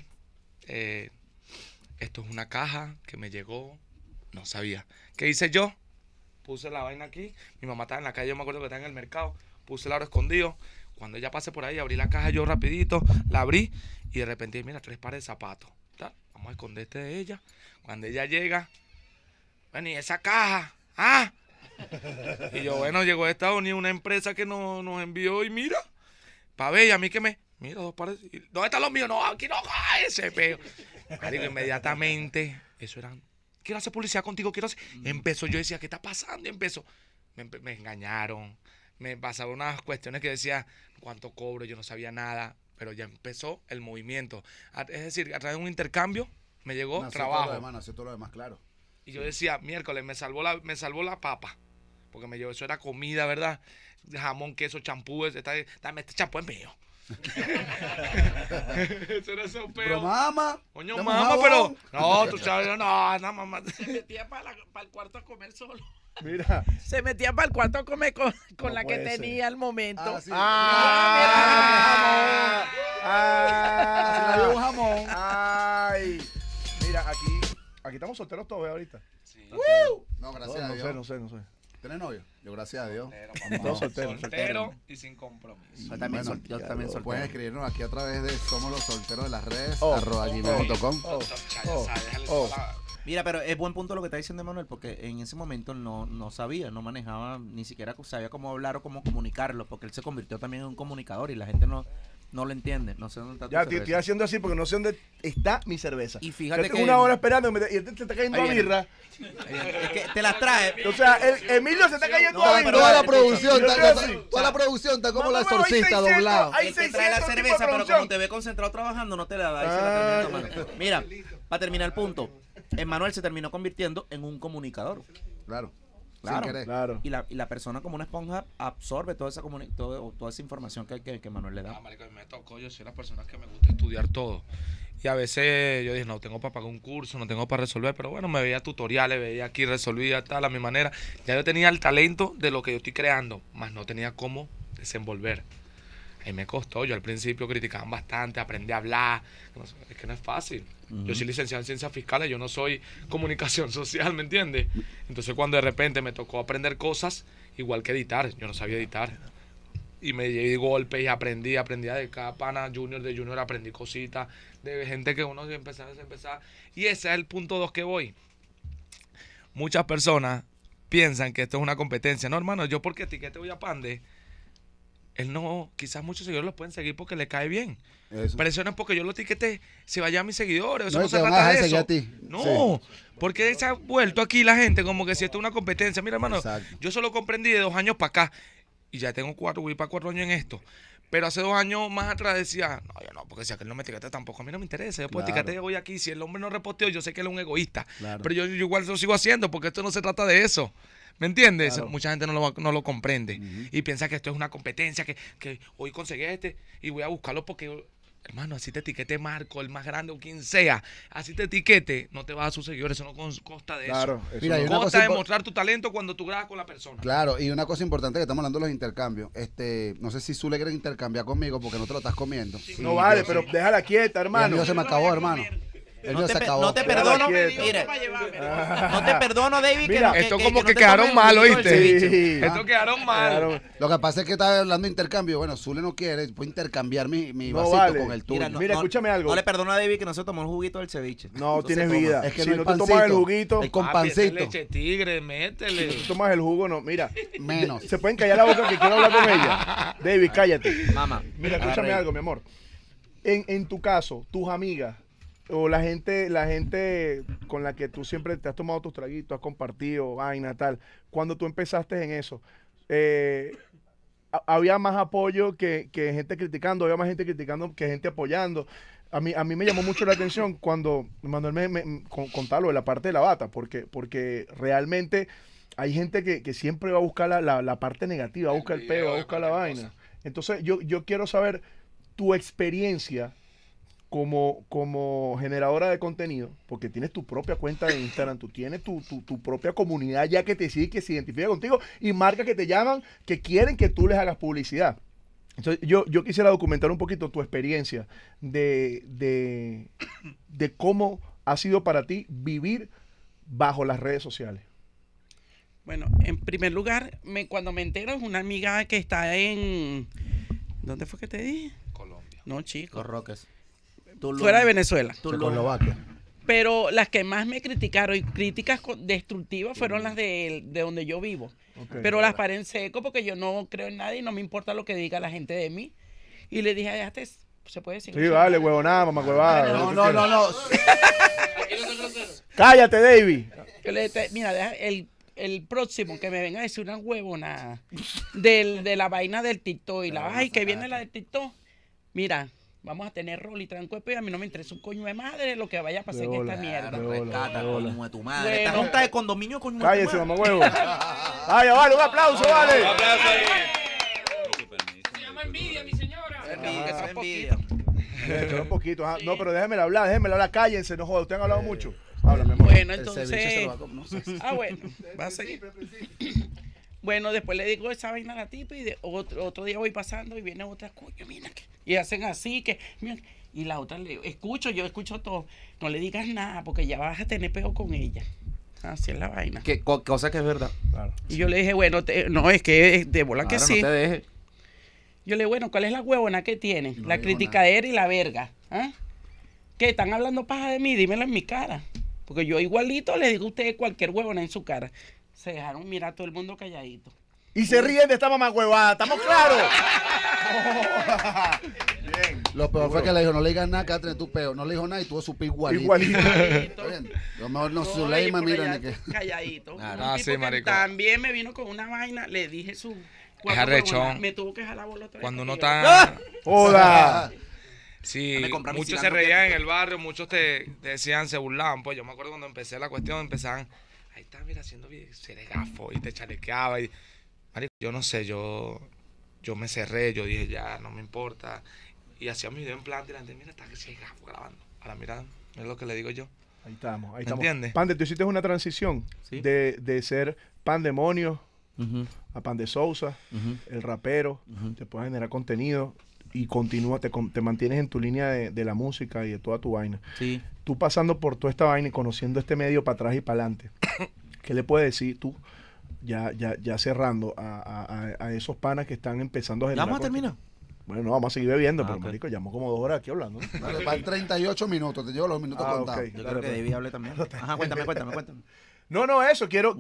Esto es una caja que me llegó. No sabía. ¿Qué hice yo? Puse la vaina aquí. Mi mamá estaba en la calle, yo me acuerdo que estaba en el mercado. Puse el aro escondido. Cuando ella pase por ahí, abrí la caja yo rapidito, la abrí y de repente, mira, 3 pares de zapatos. Tal, vamos a esconderte de ella. Cuando ella llega, bueno, ¿y esa caja? ¿Ah? Y yo, bueno, llegó de Estados Unidos una empresa que nos envió y mira, para ver, y a mí que me, mira, 2 pares, ¿dónde están los míos? No, aquí no, ese peo. Marico, inmediatamente, eso era, quiero hacer publicidad contigo, quiero hacer. Empezó, yo decía, ¿qué está pasando? Y empezó, me engañaron. Me pasaban unas cuestiones que decía cuánto cobro, yo no sabía nada, pero ya empezó el movimiento. Es decir, a través de un intercambio me llegó Nació trabajo. todo lo demás, nació todo lo demás, claro. Y yo decía, miércoles, me salvó la papa, porque me llevó, eso era comida, ¿verdad? Jamón, queso, champú, dame este champú es mío. Eso era eso Pero peo. mamá. Coño, dame mamá, jabón. pero no, tú sabes, no, mamá. Se metía para el cuarto a comer solo. Mira. Se metía para el cuarto a comer con No la que puede ser. tenía al momento. Ah, sí. Ah, Había un jamón. Ay. Mira, aquí estamos solteros todos ahorita. Sí. No, gracias a No Dios. sé. ¿Tienes novio? Yo, gracias a Dios. Todos solteros. Soltero y sin compromiso. Yo también, Bueno, yo también soltero. Pueden escribirnos aquí a través de Somos los Solteros de las redes, Oh, @gmail.com. Doctor Chaya, oh, ¿sabes? Déjale oh. toda la- Mira, pero es buen punto lo que está diciendo Manuel, porque en ese momento no sabía, no manejaba, ni siquiera sabía cómo hablar o cómo comunicarlo, porque él se convirtió también en un comunicador y la gente no lo entiende, no sé dónde está tu Ya, cerveza. estoy haciendo así porque no sé dónde está mi cerveza. Y fíjate Yo tengo que- una hora esperando y este se está cayendo Ahí a viene. birra. Es que te las trae. O sea, el Emilio se está cayendo No, a pero birra. Toda la vale, producción, yo está, estoy así. toda la producción está como la Mamá, hay exorcista 600, doblado. hay Él te trae la 600 tipos de cerveza, pero producción. como te ve concentrado trabajando, no te la da y se la termina tomando. Mira, para terminar el punto, Emmanuel se terminó convirtiendo en un comunicador. Claro. Claro. Sin querer. Claro. Y la persona como una esponja absorbe toda esa información que Manuel le Ah, da. marico, a mí me tocó, yo soy la persona que me gusta estudiar todo. Y a veces yo dije, no tengo para pagar un curso, no tengo para resolver, pero bueno, me veía tutoriales, veía aquí, resolvía tal, a mi manera. Ya yo tenía el talento de lo que yo estoy creando, más no tenía cómo desenvolver. Ahí me costó, yo al principio criticaban bastante, aprendí a hablar, es que no es fácil. Yo soy licenciado en ciencias fiscales, yo no soy comunicación social, ¿me entiendes? Entonces cuando de repente me tocó aprender cosas, igual que editar, yo no sabía editar. Y me di golpes y aprendí de cada pana junior, de junior aprendí cositas, de gente que uno empezaba. Y ese es el punto 2 que voy. Muchas personas piensan que esto es una competencia. No, hermano, yo porque etiquete voy a Pande, él no, quizás muchos seguidores lo pueden seguir porque le cae bien. Eso. Pero eso no es porque yo lo etiquete, se vaya a mis seguidores, eso No, no y se te van a trata de dejar seguir eso. a ti. No, porque se ha vuelto aquí la gente como que si esto es una competencia. Mira, hermano, Exacto. yo solo comprendí de 2 años para acá y ya tengo 4, voy para 4 años en esto. Pero hace 2 años más atrás decía, no, yo no, porque si aquel no me etiqueta tampoco, a mí no me interesa. Yo puedo Claro. etiquetar hoy aquí. Si el hombre no reposteó, yo sé que él es un egoísta. Claro. Pero yo igual lo sigo haciendo porque esto no se trata de eso. ¿Me entiendes? Claro. Mucha gente no lo comprende y piensa que esto es una competencia, que hoy conseguí y voy a buscarlo porque, hermano, así te etiquete Marco, el más grande o quien sea, así te etiquete, no te vas a sus seguidores, eso no consta de Claro. eso. eso Mira, no. hay una Consta cosa de mostrar tu talento cuando tú grabas con la persona. Claro, y una cosa importante que estamos hablando de los intercambios. No sé si Zule quiere intercambiar conmigo porque no te lo estás comiendo. No vale, pero déjala quieta, Y el hermano. mío se me acabó, hermano. El No mío te, se pe- acabó. no te Déjala perdono, quieta. mira, Para llevarme. no te perdono, David, Mira, esto que como no que te quedaron tomes el mal, juguito del ¿oíste? ceviche. Esto quedaron mal. Claro. Lo que pasa es que estaba hablando de intercambio. Bueno, Zule no quiere, puede intercambiar mi No vasito vale. con el tuyo. Mira, Mira, escúchame algo. No le perdono a David que no se tomó el juguito del ceviche. No, se tienes toma. vida. Es que si no no hay te tomas el pancito. juguito, Es con Papi, esa es pancito. leche tigre, métele. tú tomas el jugo, no. Mira, Menos. se pueden callar la boca que quiero hablar con ella. David, cállate. Mamá. Mira, escúchame algo, mi amor. En tu caso, tus amigas o la gente con la que tú siempre te has tomado tus traguitos, has compartido, vaina, tal, cuando tú empezaste en eso, había más apoyo que gente criticando, había más gente criticando que gente apoyando. A mí me llamó mucho la atención cuando Manuel me contaba lo de la parte de la bata, porque realmente hay gente que siempre va a buscar la parte negativa, va a buscar el peo, va a buscar la vaina. Entonces yo quiero saber tu experiencia como generadora de contenido, porque tienes tu propia cuenta de Instagram, tú tienes tu propia comunidad ya que te sigue, que se identifica contigo, y marcas que te llaman, que quieren que tú les hagas publicidad. Entonces, yo quisiera documentar un poquito tu experiencia de cómo ha sido para ti vivir bajo las redes sociales. Bueno, en primer lugar, cuando me entero es una amiga que está en... ¿Dónde fue que te dije? Colombia. No, chico. Los Roques. Fuera de Venezuela. Checoslovaquia. Pero las que más me criticaron y críticas destructivas fueron las de donde yo vivo. Ok. Pero las paré en seco porque yo no creo en nadie y no me importa lo que diga la gente de mí. Y le dije, ya se puede decir. Sí, vale, huevonada, mamá huevada. No, no, no, no. Cállate, David. Yo le dije, mira, deja el próximo que me venga a decir una huevonada de la vaina del TikTok y la ay, que viene la del TikTok. Mira, vamos a tener rol y tranco y a mí no me interesa un coño de madre lo que vaya a pasar en esta mierda. de bola, Rescata, de bola. coño de tu madre. Bueno. Esta junta de condominio, coño de tu Cállese, madre. mamá huevo. Vaya, vale, un aplauso, vale. Se llama envidia, mi señora. Envidia, Ajá. eso es envidia. Espera un poquito. Ajá. No, pero déjenmela hablar, cállense, no jodas. Ustedes han hablado mucho. Háblame, amor. Bueno, El ceviche se entonces... lo va a comer. No sé. Bueno, va a seguir. Bueno, después le digo esa vaina a la tipa y otro día voy pasando y viene otra, coño, mira que... Y hacen así, que... Mira, y la otra le yo escucho todo. No le digas nada porque ya vas a tener peo con ella. Así es la vaina. Cosa que es verdad. Claro. Y yo le dije, bueno, no, es que de bola que Claro, sí. no te dejes. Yo le dije, bueno, ¿cuál es la huevona que tiene? No La dijo criticadera y la verga. ¿Ah? ¿Qué? ¿Están hablando paja de mí? Dímelo en mi cara. Porque yo igualito le digo a ustedes cualquier huevona en su cara. Se dejaron mirar todo el mundo calladito. Y se ríen de esta mamá huevada, ¿estamos claros? Bien. Lo peor fue que le dijo, no le digas nada, que va a tener tu peo. No le dijo nada y tuvo su peo igualito. Igualito. ¿Está bien? Yo mejor no Zuleima, por mira, allá, ni que... calladito. Claro. Un Ah, tipo sí, que marico. también me vino con una vaina, le dije su... cuatro arrechón. huevonas, me tuvo que jalar bola otra vez Cuando uno porque yo- está... Joda. Sí, Dame comprar mi muchos se cilantro reían que- en el barrio, muchos te decían, se burlaban. Pues yo me acuerdo cuando empecé la cuestión, empezaban, ahí está, mira, haciendo bien, se eres gafo, y te chalequeaba. Y, marico, yo no sé, yo me cerré, yo dije, ya, no me importa. Y hacía mi video en plan, delante, mira, está que se es gafo grabando. Ahora, mira lo que le digo yo. Ahí estamos, ahí ¿Me estamos. entiendes? Pande, tú hiciste una transición Sí. de ser Pandemonio Ujú, a Pan de Sousa, ujú, el rapero, ujú. te puedes generar contenido y continúa, te mantienes en tu línea de la música y de toda tu vaina. Sí. Tú pasando por toda esta vaina y conociendo este medio para atrás y para adelante, ¿qué le puedes decir tú, ya cerrando, a esos panas que están empezando a ¿Ya generar vamos a terminar? Bueno, no, vamos a seguir bebiendo, Ah, pero ok. marico, llevamos como 2 horas aquí hablando, ¿no? Vale, van 38 minutos, te llevo los minutos Ah, contados. ok. Yo Dale, creo que pues. David hable también. Ajá, cuéntame. No, eso, quiero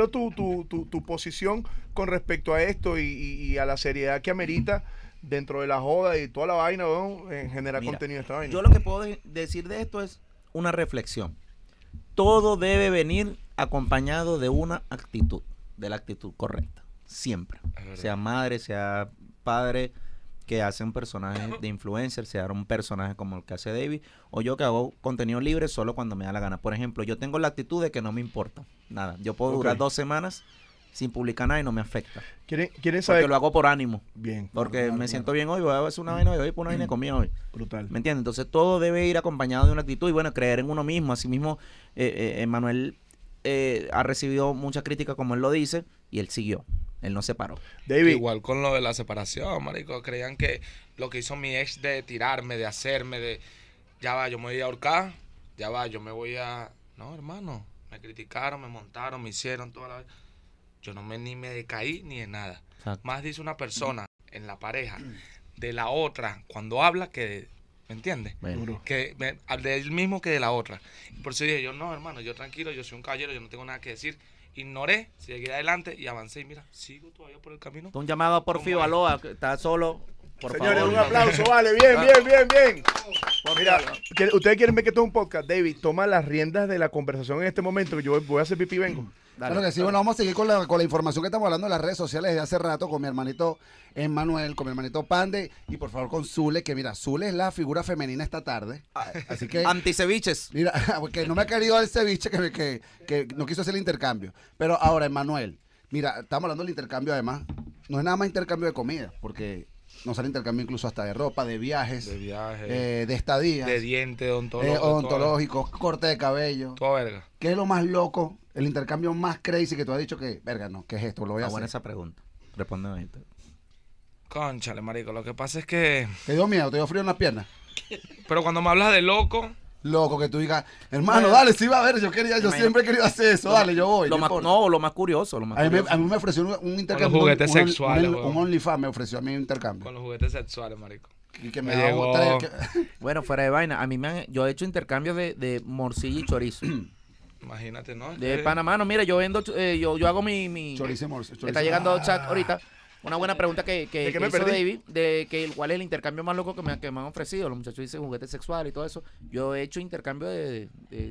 tu posición con respecto a esto y a la seriedad que amerita dentro de la joda y toda la vaina, ¿no? En generar Mira, contenido de esta vaina. Yo lo que puedo decir de esto es una reflexión. Todo debe venir acompañado de una actitud, de la actitud correcta, siempre. Es verdad. Sea madre, sea padre, que hace un personaje de influencer, sea un personaje como el que hace David, o yo que hago contenido libre solo cuando me da la gana. Por ejemplo, yo tengo la actitud de que no me importa nada. Yo puedo durar Ok. 2 semanas sin publicar nada y no me afecta. ¿Quieren saber? Porque lo hago por ánimo. Bien. Porque Claro, me claro. siento bien hoy, voy a hacer una vaina hoy, voy por una vaina de comida hoy. Brutal. ¿Me entiendes? Entonces todo debe ir acompañado de una actitud y bueno, creer en uno mismo. Asimismo, Manuel ha recibido mucha crítica como él lo dice y él siguió. Él no se paró. David, Igual con lo de la separación, marico. Creían que lo que hizo mi ex de tirarme, de hacerme, de... Ya va, yo me voy a ahorcar. ya va, yo me voy a... No, hermano, me criticaron, me montaron, me hicieron toda la... Yo ni me decaí ni de nada. Exacto. Más dice una persona en la pareja de la otra cuando habla ¿me entiendes? Bueno. De él mismo que de la otra. Y por eso dije yo, no, hermano, yo tranquilo, yo soy un caballero, yo no tengo nada que decir. Ignoré, seguí adelante y avancé y mira, sigo todavía por el camino. Un llamado a Porfirio ¿Cómo es? Aloa, que está solo. Por Señores, favor. un aplauso, vale, bien. Mira, ustedes quieren ver que esto es un podcast. David, toma las riendas de la conversación en este momento, que yo voy a hacer pipí y vengo. Dale. Claro que sí, bueno, vamos a seguir con la información que estamos hablando en las redes sociales desde hace rato con mi hermanito Emmanuel, con mi hermanito Pande y por favor con Zule, que mira, Zule es la figura femenina esta tarde. Así que, Anticeviches. mira, porque no me ha querido dar el ceviche que no quiso hacer el intercambio. Pero ahora, Emmanuel, mira, estamos hablando del intercambio además, no es nada más intercambio de comida, porque nos sale intercambio incluso hasta de ropa, de viajes, de estadías, de dientes, odontológicos, corte de cabello. Toda verga. ¿Qué es lo más loco, el intercambio más crazy que tú has dicho que, verga, no, ¿qué es esto? Lo voy a hacer. Buena esa pregunta. Respóndeme ahí. Cónchale, marico, lo que pasa es que... ¿Te dio miedo? ¿Te dio frío en las piernas? Pero cuando me hablas de loco, Loco, que tú digas, hermano, dale, sí va a ver, yo siempre he querido hacer eso, dale, yo voy. Lo más curioso. Lo más a mí curioso. me ofreció un intercambio. los juguetes sexuales, un weón. OnlyFans me ofreció a mí un intercambio. con los juguetes sexuales, marico. Y que me me llegó. daba Bueno, fuera de vaina, a mí yo he hecho intercambios de morcilla y chorizo. Imagínate, ¿no? De Panamá, no, mira, yo vendo, yo hago mi chorizo. está llegando chat ahorita. Una buena pregunta que ¿De qué me hizo perdí? David, de que cuál es el intercambio más loco que me han ofrecido. Los muchachos dicen juguetes sexuales y todo eso. Yo he hecho intercambio de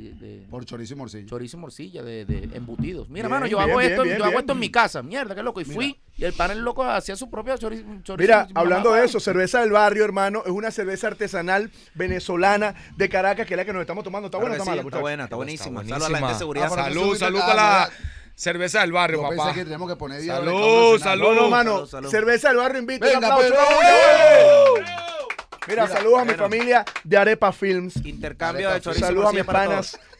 Por chorizo y morcilla. chorizo y morcilla, de embutidos. Mira, Bien, mano, yo bien, hago bien, esto, bien, yo hago bien. esto en mi casa. Mierda, qué loco. Y fui, y el pan el loco hacía su propio chorizo. Mira, y mi hablando mamá, de eso, cerveza del barrio, hermano, es una cerveza artesanal venezolana de Caracas, que es la que nos estamos tomando. ¿Está buena o Claro está que mala, sí, muchachos? está buena, está buenísima. buenísima. Salud a la gente de seguridad. Ah, pero Salud, eso salud ahorita- para ah, la cerveza del barrio, Yo papá. pensé que teníamos que poner 10 Salud, de salud. No, no, mano, Salud, salud. cerveza del barrio invita. Un Venga, aplauso. pues, Mira, Mira, saludos a mi bueno. familia de Arepa Films. Intercambio de chorizo. Saludos a morcilla mis para panas todos.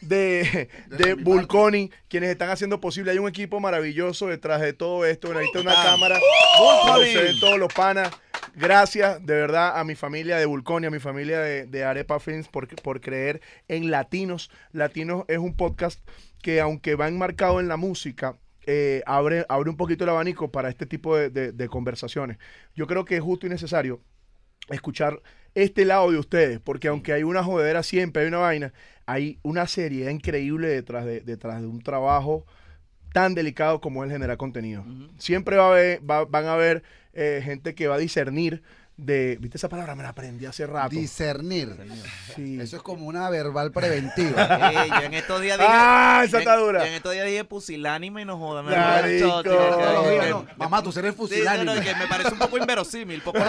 de Vulconi, quienes están haciendo posible. Hay un equipo maravilloso detrás de todo esto. Bueno, ahí está una cámara. donde se ven todos los panas. Gracias, de verdad, a mi familia de Vulconi, a mi familia de Arepa Films por creer en Latinos. Latinos es un podcast que, aunque va enmarcado en la música, abre un poquito el abanico para este tipo de conversaciones. Yo creo que es justo y necesario escuchar este lado de ustedes, porque aunque hay una jodedera siempre, hay una vaina, hay una seriedad increíble detrás de un trabajo tan delicado como es el generar contenido. Siempre van a haber gente que va a discernir ¿viste esa palabra? Me la aprendí hace rato. Discernir. Sí. Eso es como una verbal preventiva. Yo en estos días dije. ¡Ah, esa está dura! Yo en estos días dije pusilánime y no joda. Me Marico. Todos los días, que- no, mamá, tú eres Sí, no, fusilánime. que me parece un poco inverosímil, poco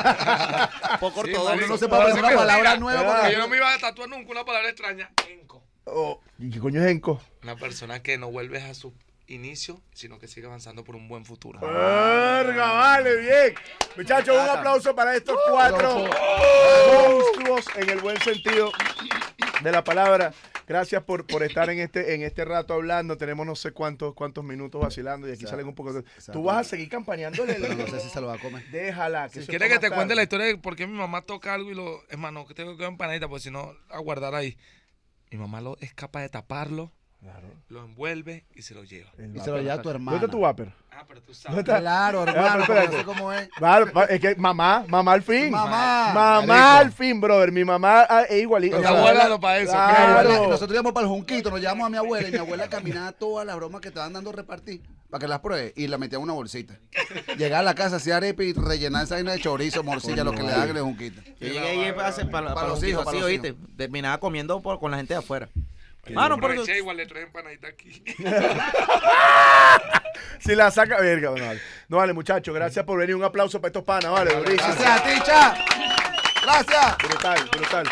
ortodoxo. marico. no se puede aprender una palabra nueva ¿verdad? porque Yo no me iba a tatuar nunca una palabra extraña. Enco. Oh, ¿y qué coño es Enco? Una persona que no vuelves a su inicio, sino que sigue avanzando por un buen futuro. ¡Verga, vale, bien! Muchachos, un aplauso para estos cuatro monstruos en el buen sentido de la palabra. Gracias por estar en este rato hablando. Tenemos no sé cuántos minutos vacilando y aquí salen un poco de... Tú vas a seguir campañándole. Pero no sé si se lo va a comer. Déjala. Que eso ¿Quieres está que te más cuente tarde. la historia de por qué mi mamá toca algo y es más, no, que tengo que comer empanadita, porque si no, a guardar ahí. Mi mamá es capaz de taparlo, lo envuelve y se lo lleva. Y se lo lleva a tu hermana. ¿Dónde está tu vapor? Ah, pero tú ¿Dónde sabes. está? Claro, pero hermano, porque espérate. no sé cómo es. Vale, es que mamá al fin. Mamá. Mamá Marico. al fin, brother. Mi mamá es igualita. Mi Está volando para eso. Mi Claro. abuela- nosotros íbamos para el Junquito, nos llevamos a mi abuela y mi abuela caminaba todas las bromas que estaban dando a repartir para que las pruebe y la metía en una bolsita. Llegaba a la casa, hacía arepa y rellenaba esa vaina de chorizo, morcilla, lo que le daban en el Junquito. Yo llegué ahí para los los hijos, hijos, para así, los oíste. Terminaba comiendo con la gente de afuera. Mano, Mano, pero porque igual le trae empanadita aquí. Si la saca, verga, no vale. No vale, muchachos, gracias por venir. Un aplauso para estos panas, vale, durísimo. Gracias, Ticha. Gracias. Brutal.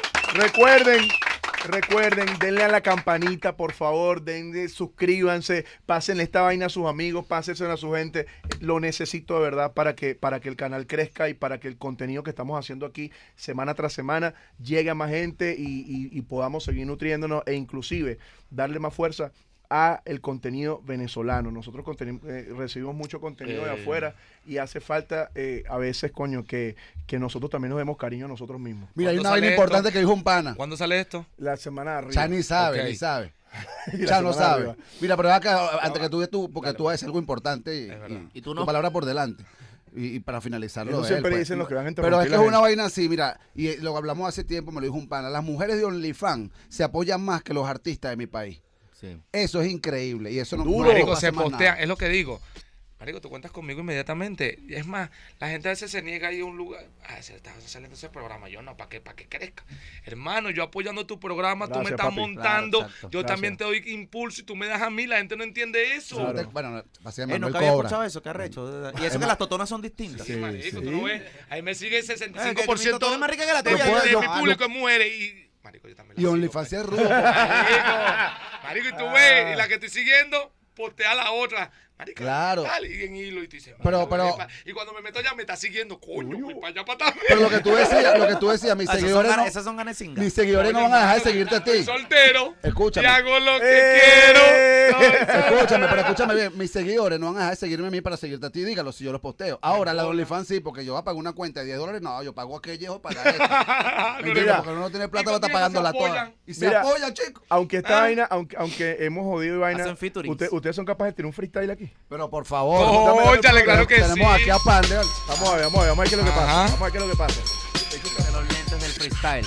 Recuerden, denle a la campanita, por favor, suscríbanse, pásenle esta vaina a sus amigos, pásensela a su gente. Lo necesito de verdad para que el canal crezca y para que el contenido que estamos haciendo aquí semana tras semana llegue a más gente y podamos seguir nutriéndonos e inclusive darle más fuerza a el contenido venezolano. Nosotros recibimos mucho contenido de afuera y hace falta a veces, coño, que nosotros también nos demos cariño a nosotros mismos. Mira, hay ¿Cuándo una vaina sale importante esto? que dijo un pana. ¿Cuándo sale esto? La semana de arriba. Ya ni sabe, Ok. ni sabe. Y la Ya no semana de sabe. arriba. Mira, pero acá, antes que tú des porque tú vas a decir algo importante Es verdad. Y tú tu no. palabra por delante. Y para finalizarlo. Eso de siempre él, pues. dicen los que van a Pero interrumpir es que la es una gente. vaina así, mira, y lo que hablamos hace tiempo, me lo dijo un pana, las mujeres de OnlyFans se apoyan más que los artistas de mi país. Sí. Eso es increíble y eso no Duro. Marico, pasa se más postean, nada. es lo que digo. Marico, tú cuentas conmigo inmediatamente. Es más, la gente a veces se niega a ir a un lugar. Se está saliendo ese programa. Yo no, ¿para qué crezca? Hermano, yo apoyando tu programa, tú me Gracias, estás papi. montando. Claro, exacto. Yo Gracias. también te doy impulso y tú me das a mí. La gente no entiende eso. Claro. Bueno, básicamente nunca Manuel había cobra. escuchado eso, qué arrecho. Y eso que las totonas son distintas. Sí, marico, sí. tú no ves. Ahí me sigue el Que mi 65% totona es más rica que la de, tuya. puedo- de yo- mi público es mujeres. Y, marico, yo también la Y sigo, OnlyFans es rudo. Marico, y tú ves, y la que estoy siguiendo, postea a la otra. Marico, Claro. dale, y en hilo, y tú dices, Pero- marico, pero- y cuando me meto allá me está siguiendo, coño, voy para allá para también. Pero lo que tú decías, mis Ah, seguidores no, esas son ganesingas. mis seguidores no van a dejar de seguirte a ti. Soy soltero. Escúchame. Y hago lo que quiero. Escúchame, pero escúchame bien, mis seguidores no van a dejar de seguirme a mí para seguirte a ti, dígalo si yo los posteo. Ahora, la de OnlyFans sí, porque yo voy a pagar una cuenta de $10, no, yo pago aquello o pagar esto. ¿Me entiendes? Mira. Porque uno no tiene Y plata, va a estar contigo se pagándola toda. apoyan. Y se Mira. apoya, chicos. Aunque esta vaina, aunque hemos jodido y vaina, Hacen featurings. ustedes son capaces de tirar un freestyle aquí. Pero por favor, Cónchale, escúchame, claro que tenemos sí. aquí a Pande. Vamos a ver qué es lo que pasa. Ajá. Vamos a ver qué es lo que pasa. De los lentes del freestyle.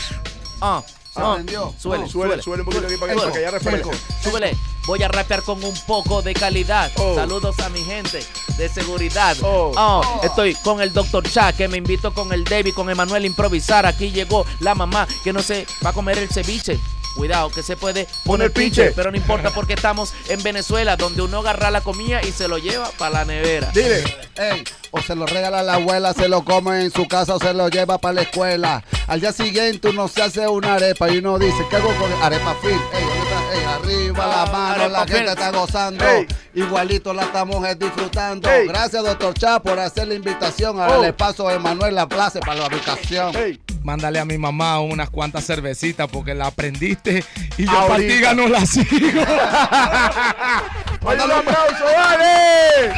Se aprendió. Súbele, Súbele un poquito aquí para que haya referencia. Súbele. Voy a rapear con un poco de calidad. Oh. Saludos a mi gente de seguridad. Oh. Estoy con el Dr. Cha, que me invito con el David, con Emanuel a improvisar. Aquí llegó la mamá que no se va a comer el ceviche. Cuidado, que se puede poner pinche, pero no importa porque estamos en Venezuela, donde uno agarra la comida y se lo lleva para la nevera. Dile. Ey, o se lo regala a la abuela, se lo come en su casa o se lo lleva para la escuela. Al día siguiente uno se hace una arepa y uno dice, ¿qué hago con arepa fit? Ey, ¿dónde está? Ey, arriba la mano, arepa la gente fit. está gozando. Ey. Igualito la estamos disfrutando. Ey. Gracias, doctor Cha, por hacer la invitación. Ahora Oh. le paso a Emanuel la plaza para la ubicación. Hey. Mándale a mi mamá unas cuantas cervecitas porque la aprendiste y yo Ahorita. para ti no la sigo. ¡Mándale un aplauso, dale!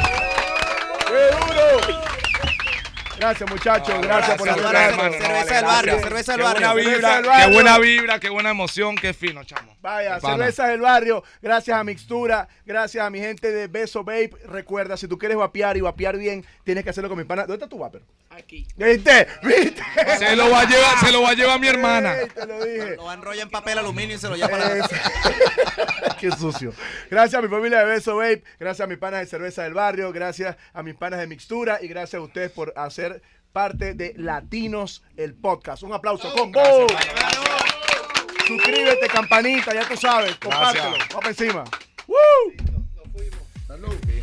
¡Qué duro! Gracias, muchachos. Gracias por Gracias, estar hermano. Cerveza del barrio, cerveza del Qué buena barrio. Cerveza vibra, del barrio. qué buena vibra, qué buena emoción, qué fino, chamo. Vaya, Pana. cervezas del barrio, gracias a Mixtura, gracias a mi gente de Beso Vape. Recuerda, si tú quieres vapear y vapear bien, tienes que hacerlo con mi pana. ¿Dónde está tu vapor? Aquí. ¿Viste? ¿Viste? Se lo va a llevar mi hermana. Ey, te lo dije. Lo enrolla en papel aluminio y se lo lleva para la Es- Qué sucio. Gracias a mi familia de Beso Vape, gracias a mis panas de Cerveza del Barrio, gracias a mis panas de Mixtura y gracias a ustedes por hacer parte de Latinos, el podcast. Un aplauso con vos. Suscríbete, campanita, ya tú sabes, compártelo. Vamos pa' encima. ¡Woo! Salud.